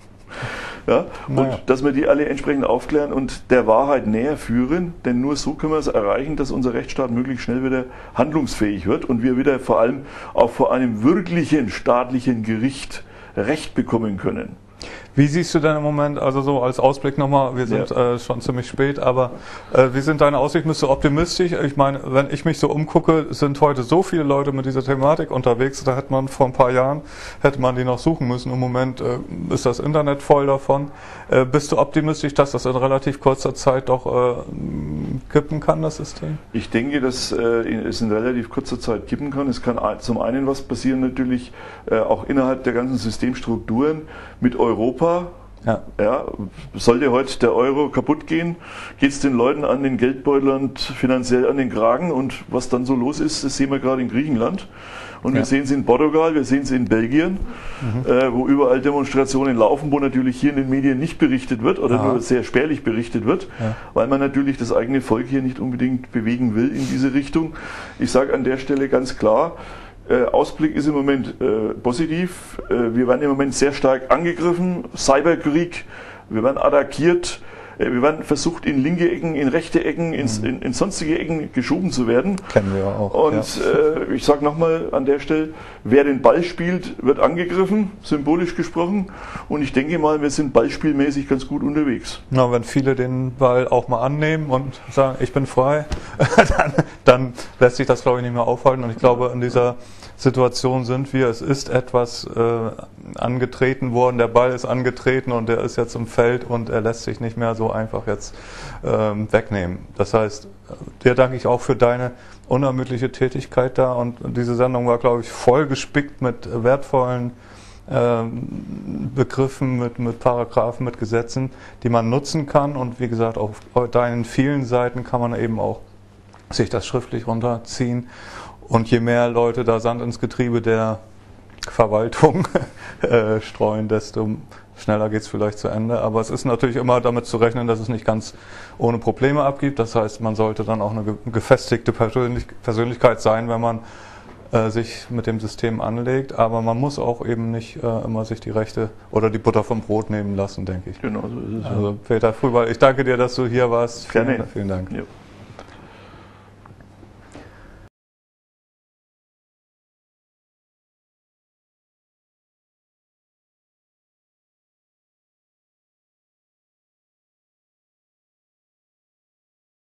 ja, und naja. dass wir die alle entsprechend aufklären und der Wahrheit näher führen, denn nur so können wir es erreichen, dass unser Rechtsstaat möglichst schnell wieder handlungsfähig wird und wir wieder vor allem auch vor einem wirklichen staatlichen Gericht Recht bekommen können. Wie siehst du denn im Moment, also so als Ausblick nochmal, wir sind ja. äh, schon ziemlich spät, aber äh, wie sind deine Aussichten? Bist du optimistisch? Ich meine, wenn ich mich so umgucke, sind heute so viele Leute mit dieser Thematik unterwegs, da hätte man vor ein paar Jahren, hätte man die noch suchen müssen. Im Moment äh, ist das Internet voll davon. Äh, bist du optimistisch, dass das in relativ kurzer Zeit doch äh, kippen kann, das System? Ich denke, dass äh, es in relativ kurzer Zeit kippen kann. Es kann zum einen was passieren natürlich äh, auch innerhalb der ganzen Systemstrukturen mit Europa. Ja. Ja, sollte heute der Euro kaputt gehen, geht es den Leuten an den Geldbeutel und finanziell an den Kragen, und was dann so los ist, das sehen wir gerade in Griechenland und ja. wir sehen es in Portugal, wir sehen es in Belgien, mhm. äh, wo überall Demonstrationen laufen, wo natürlich hier in den Medien nicht berichtet wird oder Aha. nur sehr spärlich berichtet wird, ja. weil man natürlich das eigene Volk hier nicht unbedingt bewegen will in diese Richtung. Ich sage an der Stelle ganz klar, Äh, Ausblick ist im Moment äh, positiv. Äh, wir werden im Moment sehr stark angegriffen. Cyberkrieg, wir werden attackiert. Äh, wir werden versucht, in linke Ecken, in rechte Ecken, ins, in, in sonstige Ecken geschoben zu werden. Kennen wir auch. Und ja. äh, ich sage nochmal an der Stelle, wer den Ball spielt, wird angegriffen, symbolisch gesprochen. Und ich denke mal, wir sind ballspielmäßig ganz gut unterwegs. Na, wenn viele den Ball auch mal annehmen und sagen, ich bin frei, dann, dann lässt sich das, glaube ich, nicht mehr aufhalten. Und ich glaube, in dieser Situation sind wir. Es ist etwas äh, angetreten worden, der Ball ist angetreten und der ist jetzt im Feld und er lässt sich nicht mehr so einfach jetzt ähm, wegnehmen. Das heißt, dir danke ich auch für deine unermüdliche Tätigkeit da, und diese Sendung war, glaube ich, voll gespickt mit wertvollen ähm, Begriffen, mit, mit Paragraphen, mit Gesetzen, die man nutzen kann, und wie gesagt, auf deinen vielen Seiten kann man eben auch sich das schriftlich runterziehen. Und je mehr Leute da Sand ins Getriebe der Verwaltung äh, streuen, desto schneller geht es vielleicht zu Ende. Aber es ist natürlich immer damit zu rechnen, dass es nicht ganz ohne Probleme abgibt. Das heißt, man sollte dann auch eine gefestigte Persönlich Persönlichkeit sein, wenn man äh, sich mit dem System anlegt. Aber man muss auch eben nicht äh, immer sich die Rechte oder die Butter vom Brot nehmen lassen, denke ich. Genau, so ist es. Also Peter Frühwald, ich danke dir, dass du hier warst. Gerne. Vielen, vielen Dank. Ja.